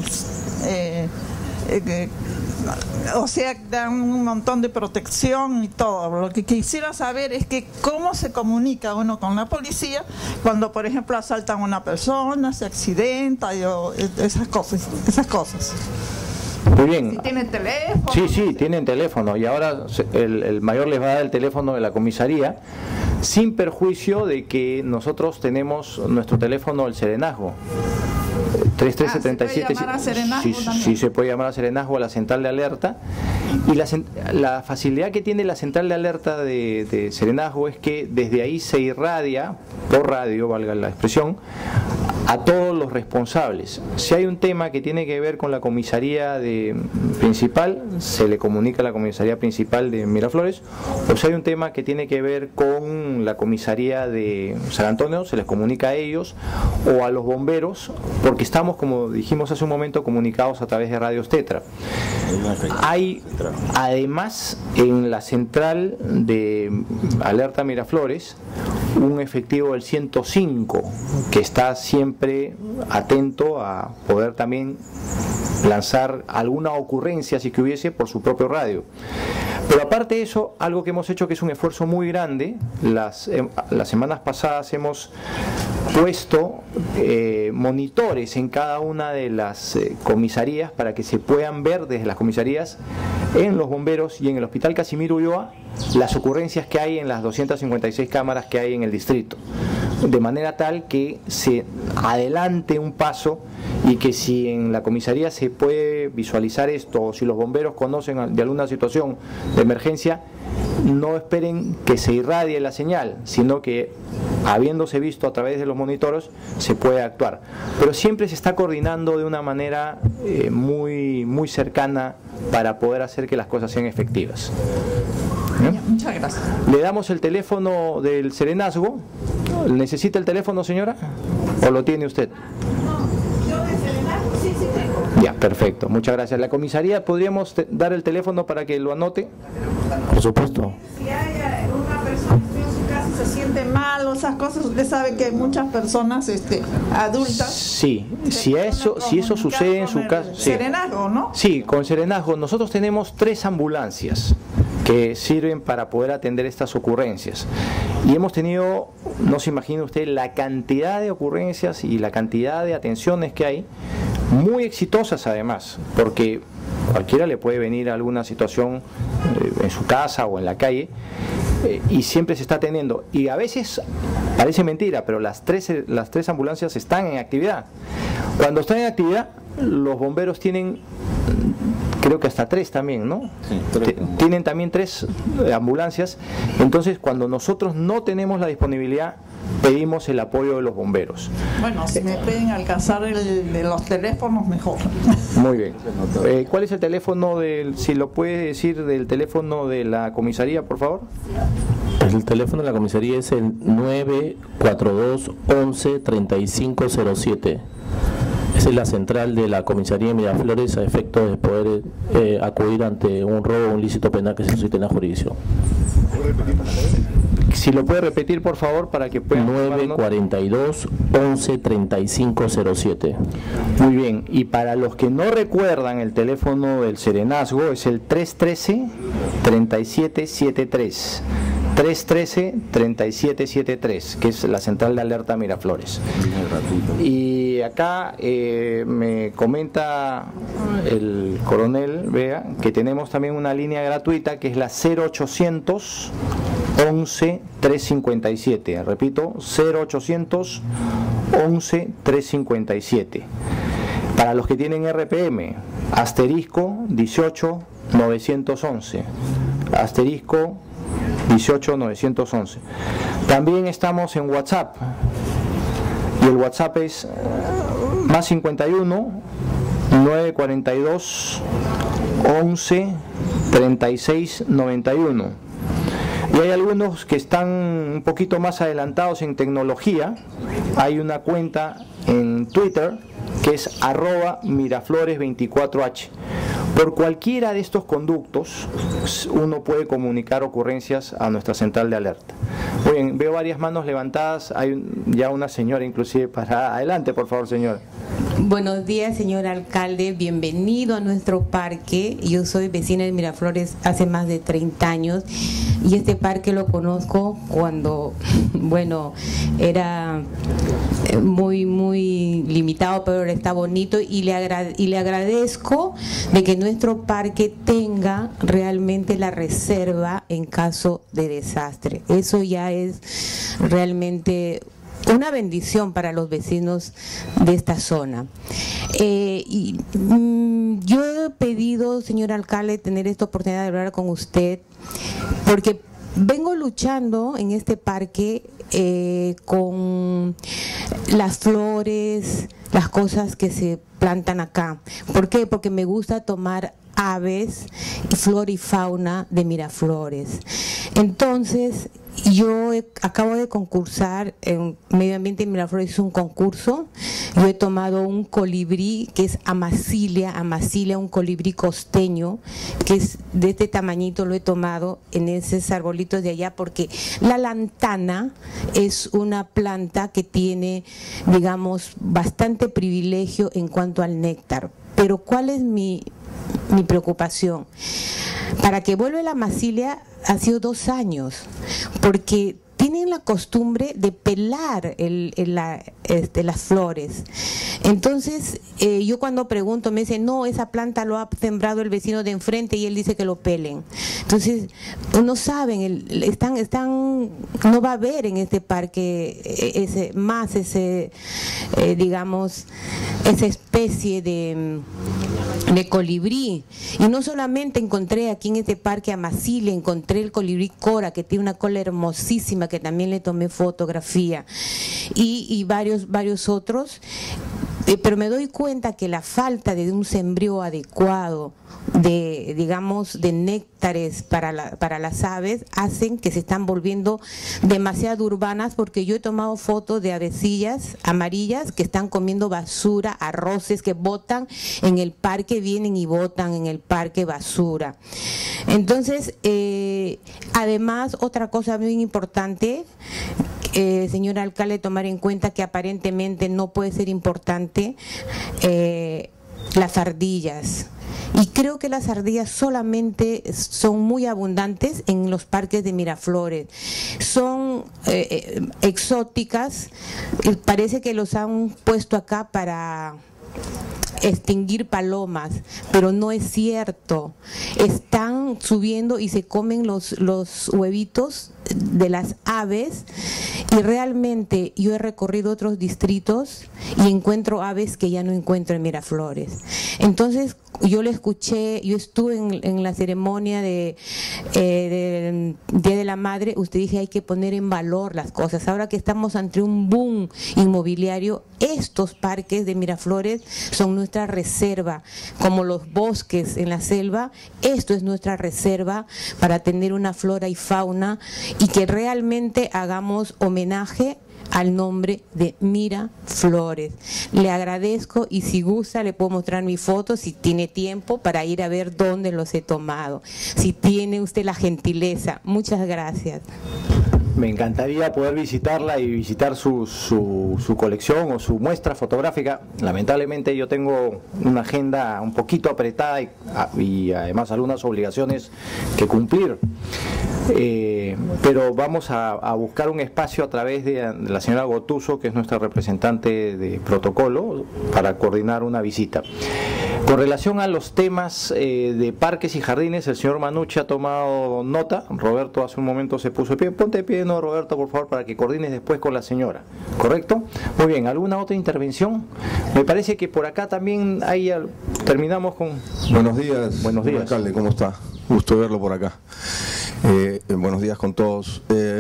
o sea, dan un montón de protección y todo. Lo que quisiera saber es que cómo se comunica uno con la policía cuando, por ejemplo, asaltan a una persona, se accidenta, esas cosas. Muy bien. Si tienen teléfono. Sí, tienen teléfono, y ahora el mayor les va a dar el teléfono de la comisaría, sin perjuicio de que nosotros tenemos nuestro teléfono, el serenazgo. 3377. Sí, se puede llamar a serenazgo, a la central de alerta. Y la facilidad que tiene la central de alerta de serenazgo es que desde ahí se irradia por radio, valga la expresión, a todos los responsables. Si hay un tema que tiene que ver con la comisaría principal, se le comunica a la comisaría principal de Miraflores, o si hay un tema que tiene que ver con la comisaría de San Antonio, se les comunica a ellos o a los bomberos, porque estamos, como dijimos hace un momento, comunicados a través de radios Tetra. Hay además en la central de alerta Miraflores un efectivo del 105 que está siempre atento a poder también lanzar alguna ocurrencia si que hubiese por su propio radio. Pero aparte de eso, algo que hemos hecho que es un esfuerzo muy grande, las semanas pasadas hemos puesto monitores en cada una de las comisarías para que se puedan ver desde las comisarías, en los bomberos y en el Hospital Casimiro Ulloa, las ocurrencias que hay en las 256 cámaras que hay en el distrito, de manera tal que se adelante un paso y que si en la comisaría se puede visualizar esto, o si los bomberos conocen de alguna situación de emergencia, no esperen que se irradie la señal, sino que habiéndose visto a través de los monitores se puede actuar. Pero siempre se está coordinando de una manera muy cercana para poder hacer que las cosas sean efectivas. Muchas gracias. Le damos el teléfono del serenazgo. ¿Necesita el teléfono, señora? ¿O lo tiene usted? Yo de serenazgo sí tengo. Ya, perfecto. Muchas gracias. ¿La comisaría podríamos dar el teléfono para que lo anote? Por supuesto. Si hay una persona que en su casa se siente mal o esas cosas, usted sabe que hay muchas personas adultas. Sí, si eso sucede en su casa. Sí. Serenazgo, ¿no? Sí, con serenazgo. Nosotros tenemos 3 ambulancias que sirven para poder atender estas ocurrencias. Y hemos tenido, no se imagina usted, la cantidad de ocurrencias y la cantidad de atenciones que hay, muy exitosas además, porque cualquiera le puede venir alguna situación en su casa o en la calle, y siempre se está atendiendo. Y a veces parece mentira, pero las tres ambulancias están en actividad. Cuando están en actividad, los bomberos tienen, creo que hasta 3 también, ¿no? Sí, tienen también 3 ambulancias. Entonces, cuando nosotros no tenemos la disponibilidad, pedimos el apoyo de los bomberos. Bueno, si me pueden alcanzar de los teléfonos, mejor. Muy bien. ¿Cuál es el teléfono si lo puede decir, del teléfono de la comisaría, por favor? El teléfono de la comisaría es el 942 11 3507. Esa es la central de la comisaría de Miraflores a efectos de poder acudir ante un robo o un ilícito penal que se suscite en la jurisdicción. Si lo puede repetir, por favor, para que puedan... 942 11 3507. Muy bien, y para los que no recuerdan el teléfono del serenazgo, es el 313-3773. 313-3773, que es la central de alerta Miraflores. Y acá me comenta el coronel Vega que tenemos también una línea gratuita que es la 0800 11 357. Repito, 0800 11 357. Para los que tienen RPM, asterisco 18 911. asterisco 18911. También estamos en WhatsApp y el WhatsApp es más 51 942 11 36 91. Y hay algunos que están un poquito más adelantados en tecnología. Hay una cuenta en Twitter que es @miraflores24h. Por cualquiera de estos conductos uno puede comunicar ocurrencias a nuestra central de alerta. Muy bien, veo varias manos levantadas, hay ya una señora inclusive para adelante, por favor, señora. Buenos días, señor alcalde, bienvenido a nuestro parque. Yo soy vecina de Miraflores hace más de 30 años y este parque lo conozco cuando, bueno, era muy limitado, pero ahora está bonito y le agradezco de que nuestro parque tenga realmente la reserva en caso de desastre. Eso ya es realmente una bendición para los vecinos de esta zona. Yo he pedido, señor alcalde, tener esta oportunidad de hablar con usted porque vengo luchando en este parque con las flores, las cosas que se plantan acá. ¿Por qué? Porque me gusta tomar aves, flora y fauna de Miraflores. Entonces, yo acabo de concursar en Medio Ambiente de Miraflores, es un concurso. Yo he tomado un colibrí que es Amacilia, un colibrí costeño, que es de este tamañito, lo he tomado en esos arbolitos de allá, porque la lantana es una planta que tiene, digamos, bastante privilegio en cuanto al néctar. Pero ¿cuál es mi preocupación? Para que vuelva la Amacilia ha sido 2 años, porque tienen la costumbre de pelar las flores. Entonces, yo cuando pregunto, me dicen, no, esa planta lo ha sembrado el vecino de enfrente y él dice que lo pelen. Entonces, no saben, no va a haber en este parque digamos, esa especie de colibrí. Y no solamente encontré aquí en este parque Amacilia, encontré el colibrí cora, que tiene una cola hermosísima, que también le tomé fotografía, y varios otros. Pero me doy cuenta que la falta de un sembrío adecuado, digamos, de néctares para las aves, hacen que se están volviendo demasiado urbanas, porque yo he tomado fotos de avecillas amarillas que están comiendo basura, arroces que botan en el parque, vienen y botan en el parque basura. Entonces, además, otra cosa muy importante, señor alcalde, tomar en cuenta que aparentemente no puede ser importante las ardillas. Y creo que las ardillas solamente son muy abundantes en los parques de Miraflores. Son exóticas, parece que los han puesto acá para extinguir palomas, pero no es cierto. Están subiendo y se comen los huevitos de las aves, y realmente yo he recorrido otros distritos y encuentro aves que ya no encuentro en Miraflores. Entonces yo le escuché, yo estuve en la ceremonia del Día de la Madre, usted dije hay que poner en valor las cosas. Ahora que estamos ante un boom inmobiliario, estos parques de Miraflores son nuestra reserva, como los bosques en la selva. Esto es nuestra reserva para tener una flora y fauna, y que realmente hagamos homenaje al nombre de Miraflores. Le agradezco, y si gusta le puedo mostrar mi foto, si tiene tiempo, para ir a ver dónde los he tomado. Si tiene usted la gentileza. Muchas gracias. Me encantaría poder visitarla y visitar su colección o su muestra fotográfica. Lamentablemente yo tengo una agenda un poquito apretada y además algunas obligaciones que cumplir. Pero vamos a buscar un espacio a través de la señora Gotuso, que es nuestra representante de protocolo, para coordinar una visita. Con relación a los temas de parques y jardines, el señor Manucci ha tomado nota. Roberto hace un momento se puso de pie. Ponte de pie, no, Roberto, por favor, para que coordines después con la señora. ¿Correcto? Muy bien, ¿alguna otra intervención? Me parece que por acá también hay... Terminamos con... Buenos días, buenos días, alcalde, ¿cómo está? gusto verlo por acá. Buenos días con todos.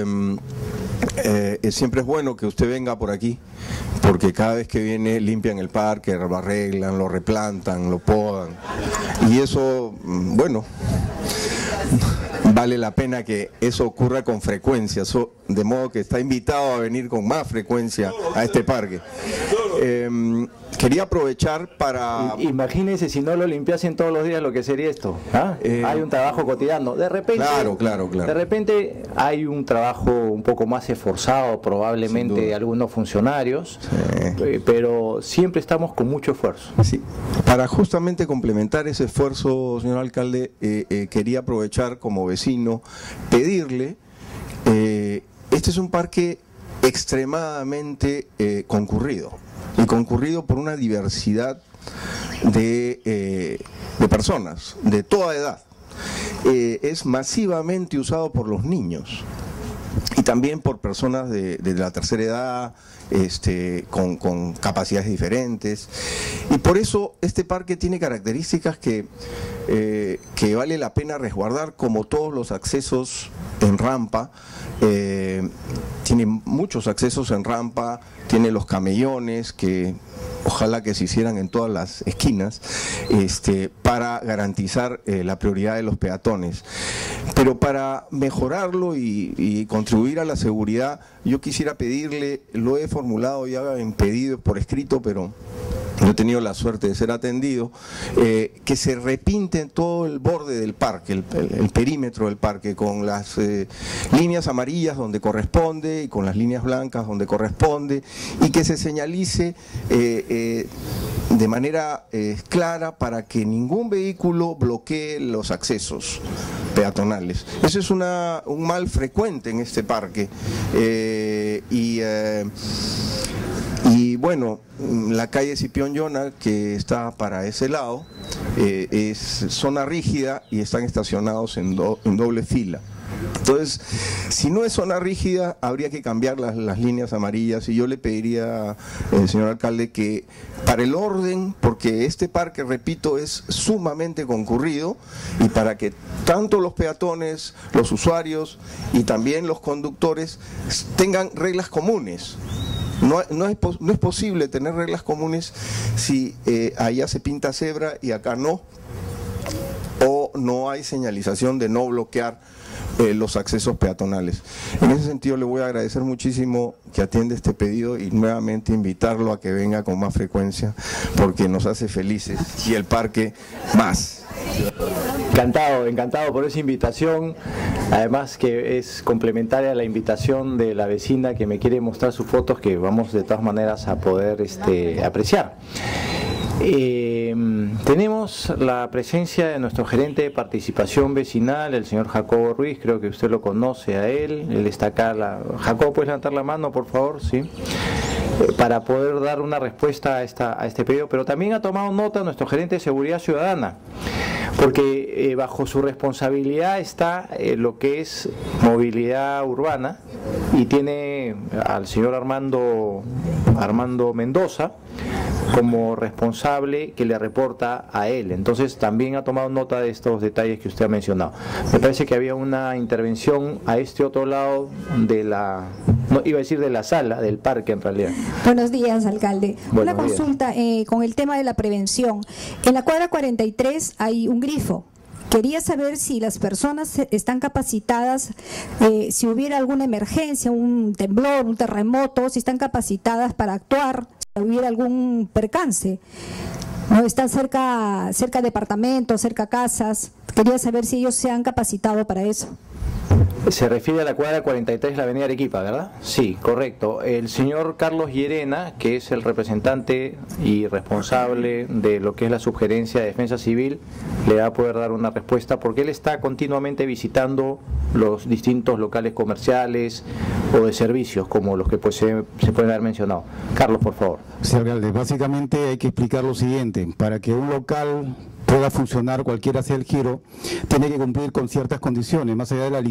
Siempre es bueno que usted venga por aquí, porque cada vez que viene limpian el parque, lo arreglan, lo replantan, lo podan, y eso, bueno, vale la pena que eso ocurra con frecuencia, de modo que está invitado a venir con más frecuencia a este parque. Quería aprovechar para... Imagínense si no lo limpiasen todos los días lo que sería esto. Hay un trabajo cotidiano. De repente, claro. De repente hay un trabajo un poco más esforzado, probablemente de algunos funcionarios, pero siempre estamos con mucho esfuerzo. Sí. Para justamente complementar ese esfuerzo, señor alcalde, quería aprovechar como vecino, pedirle, este es un parque extremadamente concurrido, y concurrido por una diversidad de personas, de toda edad. Es masivamente usado por los niños y también por personas de la tercera edad, con capacidades diferentes, y por eso este parque tiene características que vale la pena resguardar, como todos los accesos en rampa. Tiene muchos accesos en rampa, tiene los camellones que ojalá que se hicieran en todas las esquinas, para garantizar la prioridad de los peatones. Pero para mejorarlo y contribuir a la seguridad, yo quisiera pedirle, lo he formulado ya en pedido por escrito, pero no he tenido la suerte de ser atendido, que se repinte todo el borde del parque, el perímetro del parque, con las líneas amarillas donde corresponde y con las líneas blancas donde corresponde, y que se señalice de manera clara para que ningún vehículo bloquee los accesos peatonales. Eso es un mal frecuente en este parque, y bueno, la calle Escipión Llona, que está para ese lado, es zona rígida y están estacionados en doble fila. Entonces, si no es zona rígida, habría que cambiar las líneas amarillas, y yo le pediría, señor alcalde, que para el orden, porque este parque, repito, es sumamente concurrido, y para que tanto los peatones, los usuarios y también los conductores tengan reglas comunes. No es posible tener reglas comunes si allá se pinta cebra y acá no, o no hay señalización de no bloquear los accesos peatonales. En ese sentido, le voy a agradecer muchísimo que atienda este pedido y nuevamente invitarlo a que venga con más frecuencia, porque nos hace felices, y el parque más. Encantado por esa invitación, además que es complementaria a la invitación de la vecina que me quiere mostrar sus fotos, que vamos de todas maneras a poder apreciar. Tenemos la presencia de nuestro gerente de participación vecinal, el señor Jacobo Ruiz. Creo que usted lo conoce a él está acá. Jacobo, ¿puedes levantar la mano, por favor? Sí. Para poder dar una respuesta a este pedido, pero también ha tomado nota nuestro gerente de seguridad ciudadana, porque bajo su responsabilidad está lo que es movilidad urbana, y tiene al señor Armando Mendoza como responsable, que le reporta a él. Entonces también ha tomado nota de estos detalles que usted ha mencionado. Me parece que había una intervención a este otro lado de la, no iba a decir de la sala, del parque en realidad. Buenos días, alcalde. Buenos Una consulta con el tema de la prevención. En la cuadra 43 hay un grifo. Quería saber si las personas están capacitadas, si hubiera alguna emergencia, un temblor, un terremoto, si están capacitadas para actuar, si hubiera algún percance. ¿No? Están cerca departamentos, cerca casas. Quería saber si ellos se han capacitado para eso. Se refiere a la cuadra 43 de la avenida Arequipa, ¿verdad? Sí, correcto. El señor Carlos Llerena, que es el representante y responsable de lo que es la subgerencia de defensa civil, le va a poder dar una respuesta, porque él está continuamente visitando los distintos locales comerciales o de servicios, como los que pues, se pueden haber mencionado. Carlos, por favor. Sí, alcalde, básicamente hay que explicar lo siguiente. Para que un local pueda funcionar, cualquiera sea el giro, tiene que cumplir con ciertas condiciones, más allá de la licencia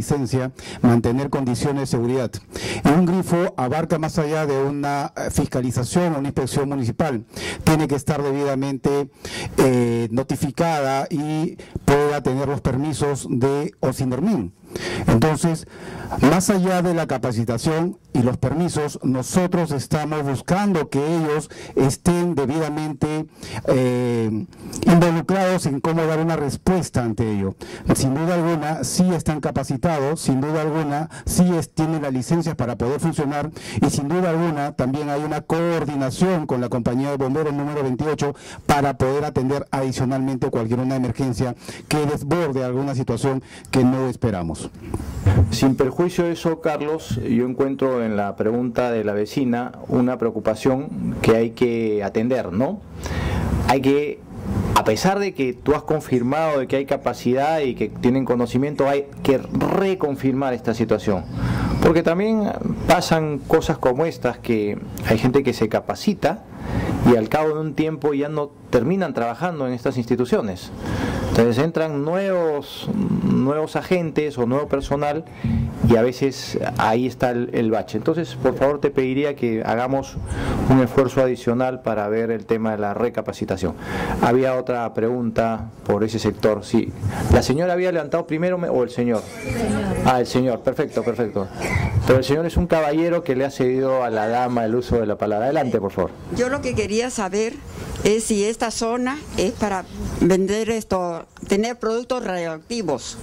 licencia, mantener condiciones de seguridad. Y un grifo abarca más allá de una fiscalización o una inspección municipal. Tiene que estar debidamente notificada y pueda tener los permisos de OSINDERMIN. Entonces, más allá de la capacitación y los permisos, nosotros estamos buscando que ellos estén debidamente involucrados en cómo dar una respuesta ante ello. Sin duda alguna, sí están capacitados, sin duda alguna, sí tienen las licencias para poder funcionar, y sin duda alguna también hay una coordinación con la compañía de bomberos número 28 para poder atender adicionalmente cualquier una emergencia que desborde alguna situación que no esperamos. Sin perjuicio de eso, Carlos, yo encuentro en la pregunta de la vecina una preocupación que hay que atender, ¿no? Hay que, a pesar de que tú has confirmado de que hay capacidad y que tienen conocimiento, hay que reconfirmar esta situación. Porque también pasan cosas como estas, que hay gente que se capacita y al cabo de un tiempo ya no terminan trabajando en estas instituciones. Entonces entran nuevos agentes o nuevo personal y a veces ahí está el bache. Entonces, por favor, te pediría que hagamos un esfuerzo adicional para ver el tema de la recapacitación. Había otra pregunta por ese sector. Sí. ¿La señora había levantado primero o el señor? Ah, el señor. Perfecto, perfecto. Pero el señor es un caballero que le ha cedido a la dama el uso de la palabra. Adelante, por favor. Yo lo que quería saber es si esta zona es para vender tener productos radioactivos.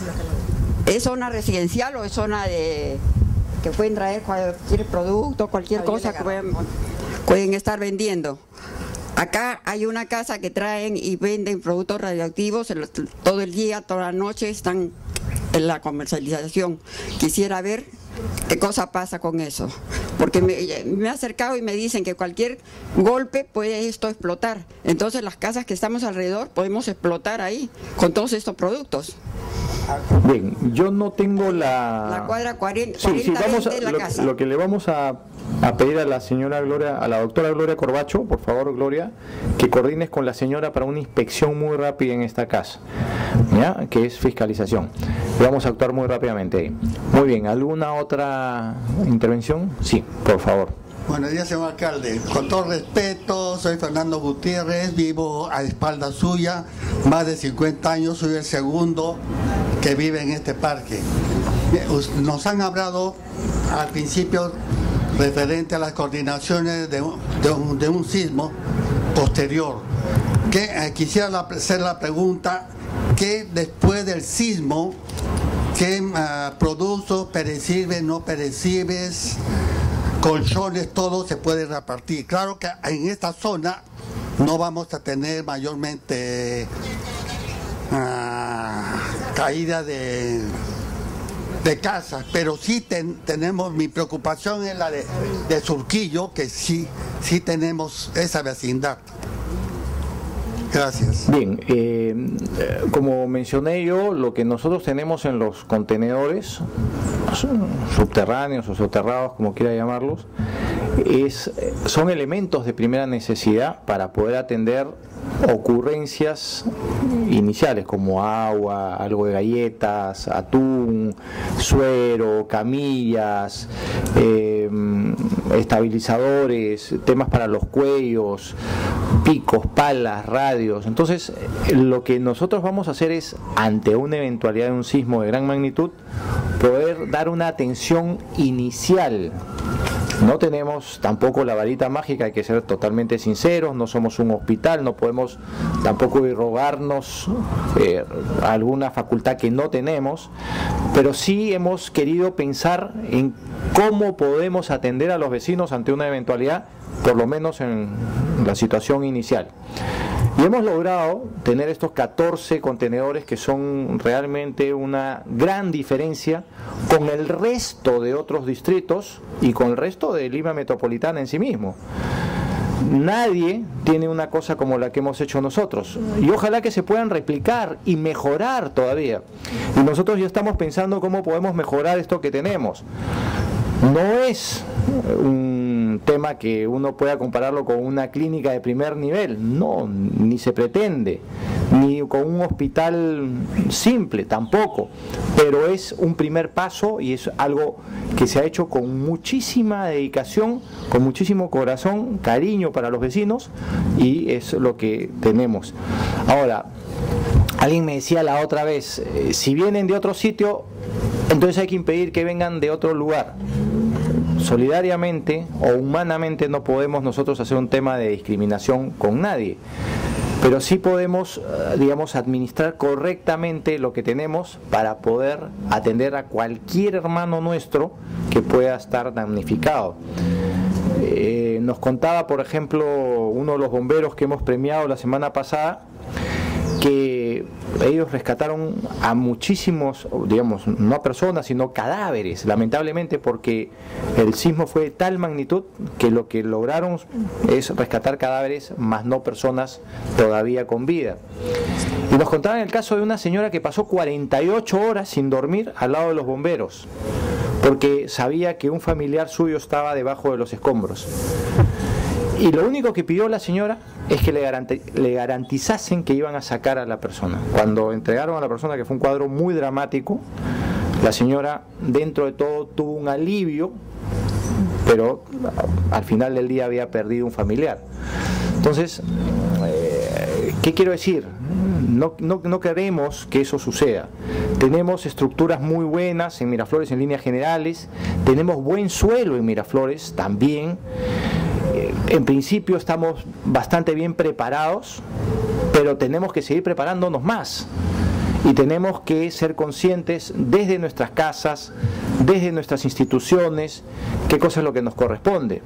¿Es zona residencial o es zona de que pueden traer cualquier producto, cualquier cosa que pueden estar vendiendo? Acá hay una casa que traen y venden productos radioactivos todo el día, toda la noche están en la comercialización. Quisiera ver qué cosa pasa con eso, porque me he acercado y me dicen que cualquier golpe puede esto explotar. Entonces las casas que estamos alrededor podemos explotar ahí con todos estos productos. Bien, yo no tengo la cuadra 40, sí, vamos de la casa. Lo que le vamos a pedir a la señora Gloria, a la doctora Gloria Corbacho, por favor, Gloria, que coordines con la señora para una inspección muy rápida en esta casa, ¿ya? Que es fiscalización. Y vamos a actuar muy rápidamente ahí. Muy bien, ¿alguna otra intervención? Sí, por favor. Buenos días, señor alcalde. Con todo respeto, soy Fernando Gutiérrez, vivo a espaldas suya, más de 50 años, soy el segundo que vive en este parque. Nos han hablado al principio referente a las coordinaciones de un sismo posterior. Quisiera hacer la pregunta, ¿qué después del sismo, qué productos perecibles, no perecibles, colchones, todo se puede repartir? Claro que en esta zona no vamos a tener mayormente caída de casas, pero sí tenemos, mi preocupación es la de Surquillo, que sí tenemos esa vecindad. Gracias. Bien, como mencioné yo, lo que nosotros tenemos en los contenedores subterráneos o soterrados, como quiera llamarlos, son elementos de primera necesidad para poder atender ocurrencias iniciales como agua, algo de galletas, atún, suero, camillas, estabilizadores, temas para los cuellos, picos, palas, radios. Entonces, lo que nosotros vamos a hacer es, ante una eventualidad de un sismo de gran magnitud, poder dar una atención inicial. No tenemos tampoco la varita mágica, hay que ser totalmente sinceros, no somos un hospital, no podemos tampoco irrogarnos alguna facultad que no tenemos, pero sí hemos querido pensar en cómo podemos atender a los vecinos ante una eventualidad, por lo menos en la situación inicial. Y hemos logrado tener estos 14 contenedores que son realmente una gran diferencia con el resto de otros distritos y con el resto de Lima Metropolitana en sí mismo. Nadie tiene una cosa como la que hemos hecho nosotros, y ojalá que se puedan replicar y mejorar todavía. Y nosotros ya estamos pensando cómo podemos mejorar esto que tenemos. No es un un tema que uno pueda compararlo con una clínica de primer nivel, no, ni se pretende, ni con un hospital simple tampoco, pero es un primer paso y es algo que se ha hecho con muchísima dedicación, con muchísimo corazón, cariño para los vecinos, y es lo que tenemos. Ahora, alguien me decía la otra vez, si vienen de otro sitio, entonces hay que impedir que vengan de otro lugar. Solidariamente o humanamente no podemos nosotros hacer un tema de discriminación con nadie, pero sí podemos, digamos, administrar correctamente lo que tenemos para poder atender a cualquier hermano nuestro que pueda estar damnificado. Nos contaba, por ejemplo, uno de los bomberos que hemos premiado la semana pasada, que ellos rescataron a muchísimos, digamos, no a personas, sino cadáveres, lamentablemente, porque el sismo fue de tal magnitud que lo que lograron es rescatar cadáveres, más no personas todavía con vida. Y nos contaban el caso de una señora que pasó 48 horas sin dormir al lado de los bomberos, porque sabía que un familiar suyo estaba debajo de los escombros. Y lo único que pidió la señora es que le garantizasen que iban a sacar a la persona. Cuando entregaron a la persona, que fue un cuadro muy dramático, la señora dentro de todo tuvo un alivio, pero al final del día había perdido un familiar. Entonces, ¿qué quiero decir? No queremos que eso suceda. Tenemos estructuras muy buenas en Miraflores en líneas generales, tenemos buen suelo en Miraflores también. En principio estamos bastante bien preparados, pero tenemos que seguir preparándonos más y tenemos que ser conscientes desde nuestras casas, desde nuestras instituciones, qué cosa es lo que nos corresponde.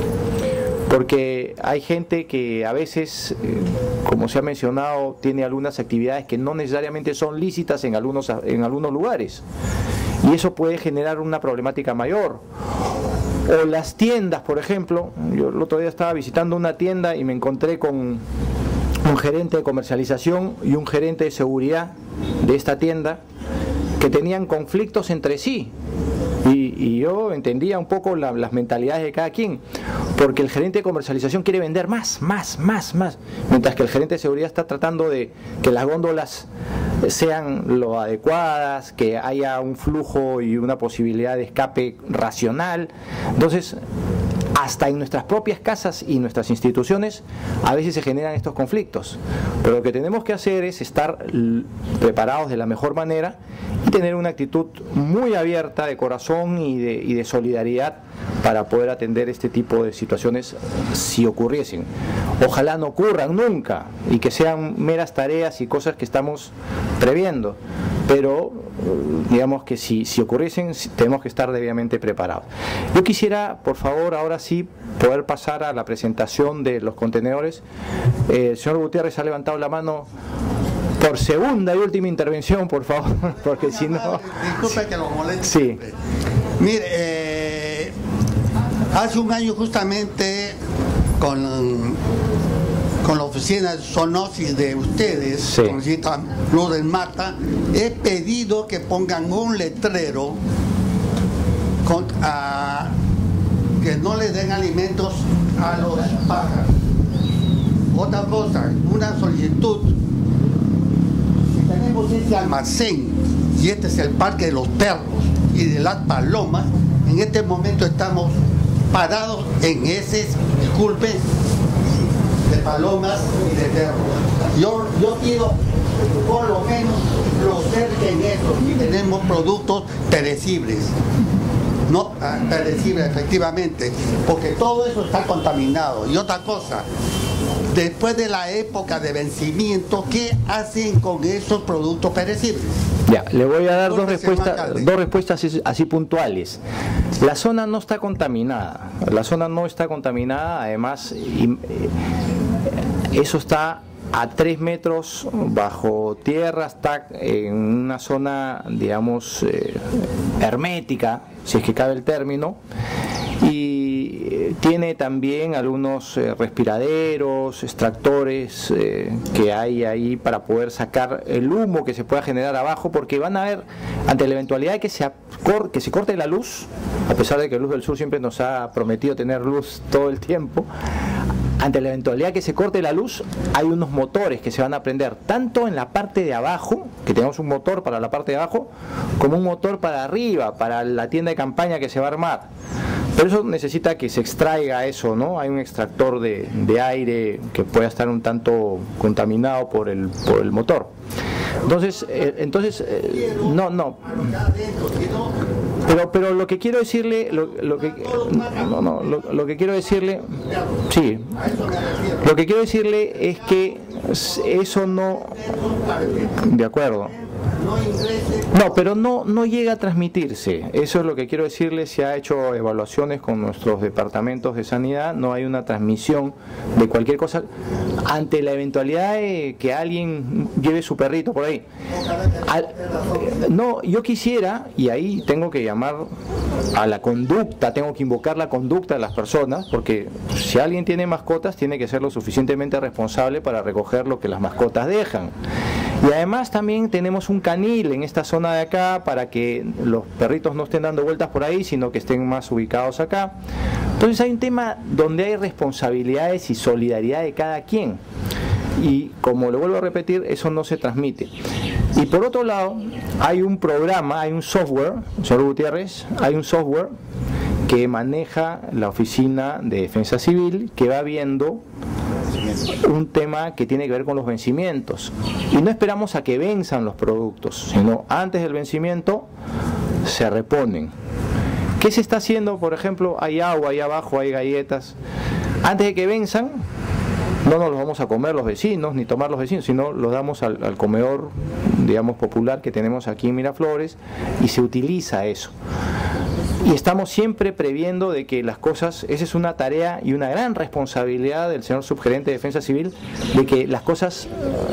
Porque hay gente que a veces, como se ha mencionado, tiene algunas actividades que no necesariamente son lícitas en algunos lugares, y eso puede generar una problemática mayor. O las tiendas, por ejemplo. Yo el otro día estaba visitando una tienda y me encontré con un gerente de comercialización y un gerente de seguridad de esta tienda que tenían conflictos entre sí. Y yo entendía un poco las mentalidades de cada quien, porque el gerente de comercialización quiere vender más, mientras que el gerente de seguridad está tratando de que las góndolas sean lo adecuadas, que haya un flujo y una posibilidad de escape racional. Entonces, hasta en nuestras propias casas y nuestras instituciones a veces se generan estos conflictos, pero lo que tenemos que hacer es estar preparados de la mejor manera y tener una actitud muy abierta de corazón y de solidaridad para poder atender este tipo de situaciones si ocurriesen. Ojalá no ocurran nunca y que sean meras tareas y cosas que estamos previendo, pero digamos que si ocurriesen tenemos que estar debidamente preparados. Yo quisiera, por favor, ahora sí poder pasar a la presentación de los contenedores. El señor Gutiérrez ha levantado la mano por segunda y última intervención, por favor, porque si no... Disculpe que lo moleste. Sí. Mire, hace un año justamente con la oficina de zoonosis de ustedes, sí, con cita Lourdes Mata, he pedido que pongan un letrero que no le den alimentos a los pájaros. Otra cosa, una solicitud. Si tenemos ese almacén y este es el parque de los perros y de las palomas, en este momento estamos parados en ese, disculpe, de palomas y de perros. Yo quiero por lo menos lo cerquen eso, y tenemos productos perecibles. No perecibles, efectivamente, porque todo eso está contaminado. Y otra cosa, después de la época de vencimiento, ¿qué hacen con esos productos perecibles? Ya, le voy a dar dos respuestas así puntuales. La zona no está contaminada. La zona no está contaminada, además, eso está a 3 metros bajo tierra, está en una zona, digamos, hermética, si es que cabe el término, y y tiene también algunos respiraderos, extractores que hay ahí para poder sacar el humo que se pueda generar abajo, porque van a ver, ante la eventualidad de que se corte la luz, a pesar de que Luz del Sur siempre nos ha prometido tener luz todo el tiempo, ante la eventualidad que se corte la luz, hay unos motores que se van a prender tanto en la parte de abajo, que tenemos un motor para la parte de abajo, como un motor para arriba, para la tienda de campaña que se va a armar. Pero eso necesita que se extraiga eso, ¿no? Hay un extractor de aire que pueda estar un tanto contaminado por el motor. Entonces, pero lo que quiero decirle, lo que quiero decirle es que eso no, de acuerdo. No, pero no llega a transmitirse. Eso es lo que quiero decirles. Se ha hecho evaluaciones con nuestros departamentos de sanidad. No hay una transmisión de cualquier cosa ante la eventualidad de que alguien lleve su perrito por ahí. No, yo quisiera, y ahí tengo que llamar a la conducta, tengo que invocar la conducta de las personas, porque si alguien tiene mascotas, tiene que ser lo suficientemente responsable para recoger lo que las mascotas dejan. Y además también tenemos un canil en esta zona de acá para que los perritos no estén dando vueltas por ahí, sino que estén más ubicados acá. Entonces hay un tema donde hay responsabilidades y solidaridad de cada quien. Y como lo vuelvo a repetir, eso no se transmite. Y por otro lado, hay un programa, hay un software, señor Gutiérrez, hay un software que maneja la Oficina de Defensa Civil, que va viendo un tema que tiene que ver con los vencimientos, y no esperamos a que venzan los productos, sino antes del vencimiento se reponen. ¿Qué se está haciendo? Por ejemplo, hay agua ahí abajo, hay galletas. Antes de que venzan, no nos los vamos a comer los vecinos, ni tomar los vecinos, sino los damos al comedor, digamos, popular que tenemos aquí en Miraflores, y se utiliza eso. Y estamos siempre previendo de que las cosas, esa es una tarea y una gran responsabilidad del señor subgerente de Defensa Civil, de que las cosas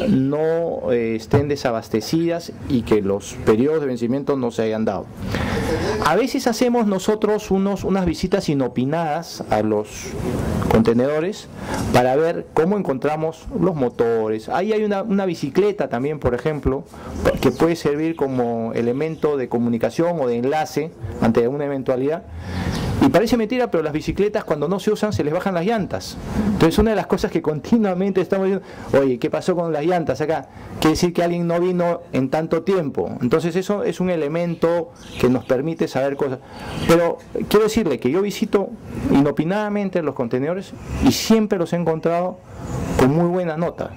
no estén desabastecidas y que los periodos de vencimiento no se hayan dado. A veces hacemos nosotros unas visitas inopinadas a los contenedores para ver cómo encontramos los motores. Ahí hay una bicicleta también, por ejemplo, que puede servir como elemento de comunicación o de enlace ante una eventualidad. Y parece mentira, pero las bicicletas cuando no se usan se les bajan las llantas. Entonces una de las cosas que continuamente estamos diciendo, oye, ¿qué pasó con las llantas acá? Quiere decir que alguien no vino en tanto tiempo. Entonces eso es un elemento que nos permite saber cosas. Pero quiero decirle que yo visito inopinadamente los contenedores y siempre los he encontrado con muy buena nota.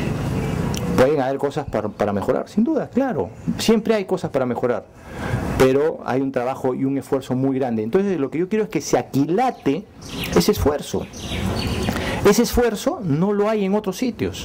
Pueden haber cosas para mejorar, sin duda, claro. Siempre hay cosas para mejorar, pero hay un trabajo y un esfuerzo muy grande. Entonces lo que yo quiero es que se aquilate ese esfuerzo. Ese esfuerzo no lo hay en otros sitios.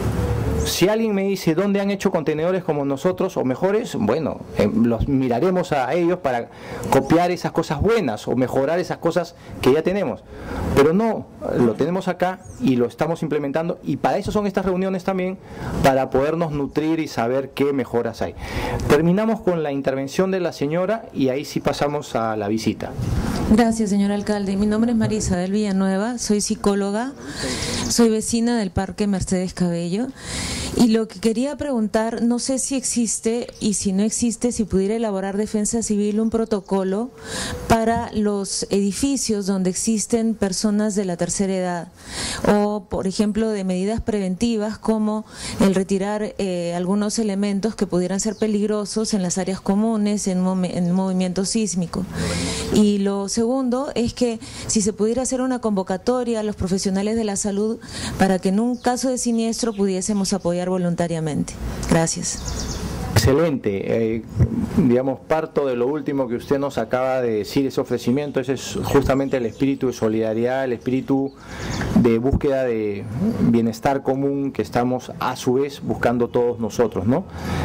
Si alguien me dice dónde han hecho contenedores como nosotros o mejores, bueno, los miraremos a ellos para copiar esas cosas buenas o mejorar esas cosas que ya tenemos. Pero no, lo tenemos acá y lo estamos implementando, y para eso son estas reuniones también, para podernos nutrir y saber qué mejoras hay. Terminamos con la intervención de la señora y ahí sí pasamos a la visita. Gracias, señor alcalde. Mi nombre es María Isabel Villanueva, soy psicóloga, soy vecina del Parque Mercedes Cabello, y lo que quería preguntar, no sé si existe, y si no existe, si pudiera elaborar Defensa Civil un protocolo para los edificios donde existen personas de la tercera edad, o por ejemplo de medidas preventivas como el retirar algunos elementos que pudieran ser peligrosos en las áreas comunes en un movimiento sísmico. Y lo segundo es que si se pudiera hacer una convocatoria a los profesionales de la salud para que en un caso de siniestro pudiésemos apoyar voluntariamente. Gracias. Excelente. Digamos, parto de lo último que usted nos acaba de decir, ese ofrecimiento. Ese es justamente el espíritu de solidaridad, el espíritu de búsqueda de bienestar común que estamos a su vez buscando todos nosotros, ¿no?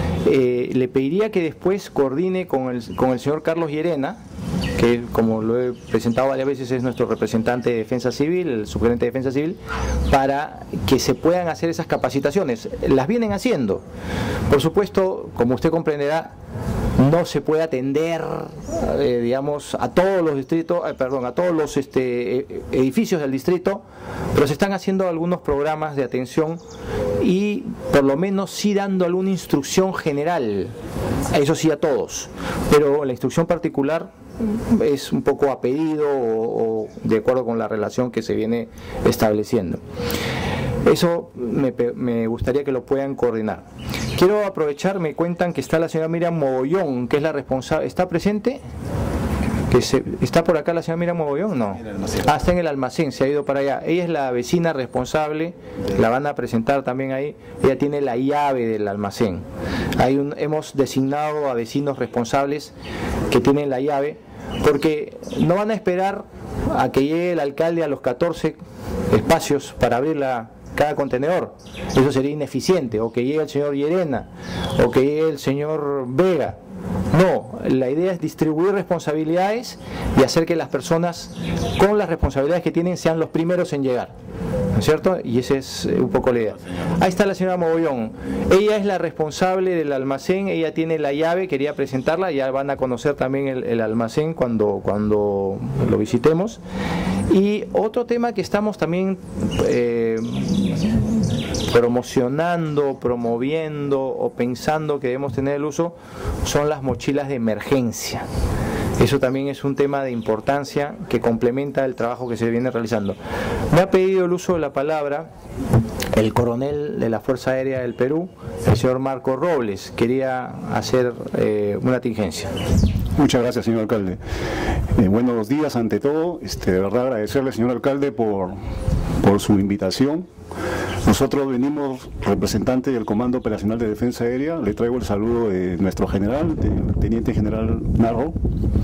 Le pediría que después coordine con el señor Carlos Llerena, que como lo he presentado varias veces es nuestro representante de Defensa Civil, el subgerente de Defensa Civil, para que se puedan hacer esas capacitaciones. Las vienen haciendo. Por supuesto, como usted comprenderá, no se puede atender, digamos, a todos los distritos, a todos los edificios del distrito, pero se están haciendo algunos programas de atención y por lo menos sí dando alguna instrucción general, eso sí a todos, pero la instrucción particular es un poco a pedido o de acuerdo con la relación que se viene estableciendo. Eso me gustaría que lo puedan coordinar. Quiero aprovechar, me cuentan que está la señora Miriam Mogollón, que es la responsable. ¿Está presente? ¿Está por acá la señora Miriam Mogollón? No. Está en el almacén, se ha ido para allá. Ella es la vecina responsable, la van a presentar también ahí. Ella tiene la llave del almacén. Hemos designado a vecinos responsables que tienen la llave, porque no van a esperar a que llegue el alcalde a los 14 espacios para abrir cada contenedor. Eso sería ineficiente, o que llegue el señor Llerena, o que llegue el señor Vega. No, la idea es distribuir responsabilidades y hacer que las personas con las responsabilidades que tienen sean los primeros en llegar, ¿no es cierto? Y esa es un poco la idea. Ahí está la señora Mogollón, ella es la responsable del almacén, ella tiene la llave, quería presentarla, ya van a conocer también el almacén cuando lo visitemos. Y otro tema que estamos también promoviendo o pensando que debemos tener el uso son las mochilas de emergencia. Eso también es un tema de importancia que complementa el trabajo que se viene realizando. Me ha pedido el uso de la palabra el coronel de la Fuerza Aérea del Perú, el señor Marco Robles. Quería hacer una tingencia. Muchas gracias, señor alcalde. Buenos días ante todo. De verdad agradecerle, señor alcalde, por su invitación. Nosotros venimos representantes del Comando Operacional de Defensa Aérea. Le traigo el saludo de nuestro general, del Teniente General Narro.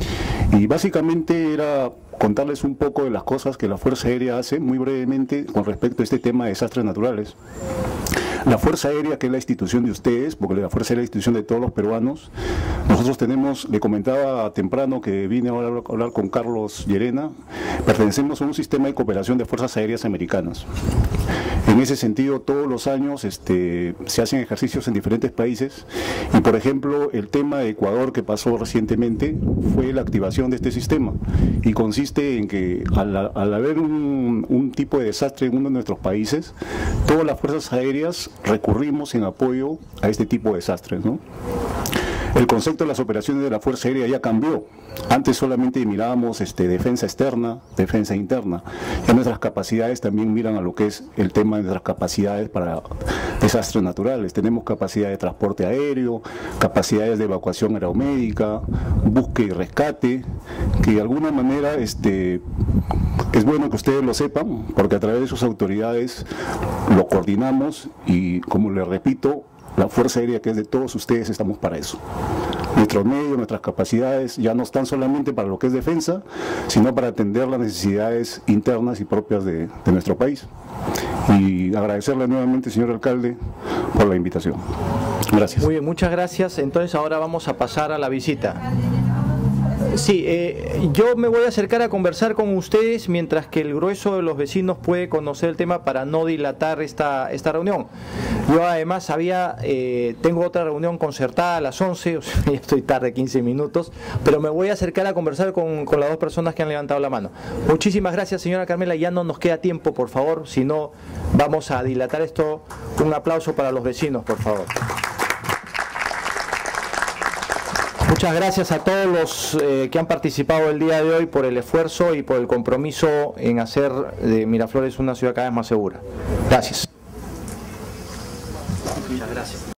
Y básicamente era contarles un poco de las cosas que la Fuerza Aérea hace, muy brevemente, con respecto a este tema de desastres naturales. La Fuerza Aérea, que es la institución de ustedes, porque la Fuerza Aérea es la institución de todos los peruanos, nosotros tenemos, le comentaba temprano que vine a hablar con Carlos Llerena, pertenecemos a un sistema de cooperación de fuerzas aéreas americanas. En ese sentido, todos los años se hacen ejercicios en diferentes países y, por ejemplo, el tema de Ecuador que pasó recientemente fue la activación de este sistema y consiste en que al haber un tipo de desastre en uno de nuestros países, todas las fuerzas aéreas recurrimos en apoyo a este tipo de desastres, ¿no? El concepto de las operaciones de la Fuerza Aérea ya cambió. Antes solamente mirábamos defensa externa, defensa interna. Ya nuestras capacidades también miran a lo que es el tema de nuestras capacidades para desastres naturales. Tenemos capacidad de transporte aéreo, capacidades de evacuación aeromédica, búsqueda y rescate, que de alguna manera es bueno que ustedes lo sepan, porque a través de sus autoridades lo coordinamos y, como les repito, la Fuerza Aérea, que es de todos ustedes, estamos para eso. Nuestros medios, nuestras capacidades ya no están solamente para lo que es defensa, sino para atender las necesidades internas y propias de nuestro país. Y agradecerle nuevamente, señor alcalde, por la invitación. Gracias. Muy bien, muchas gracias. Entonces ahora vamos a pasar a la visita. Sí, yo me voy a acercar a conversar con ustedes mientras que el grueso de los vecinos puede conocer el tema para no dilatar esta reunión. Yo además tengo otra reunión concertada a las 11, o sea, ya estoy tarde 15 minutos, pero me voy a acercar a conversar con las dos personas que han levantado la mano. Muchísimas gracias, señora Carmela, ya no nos queda tiempo, por favor, si no vamos a dilatar esto. Un aplauso para los vecinos, por favor. Muchas gracias a todos los que han participado el día de hoy por el esfuerzo y por el compromiso en hacer de Miraflores una ciudad cada vez más segura. Gracias. Muchas gracias.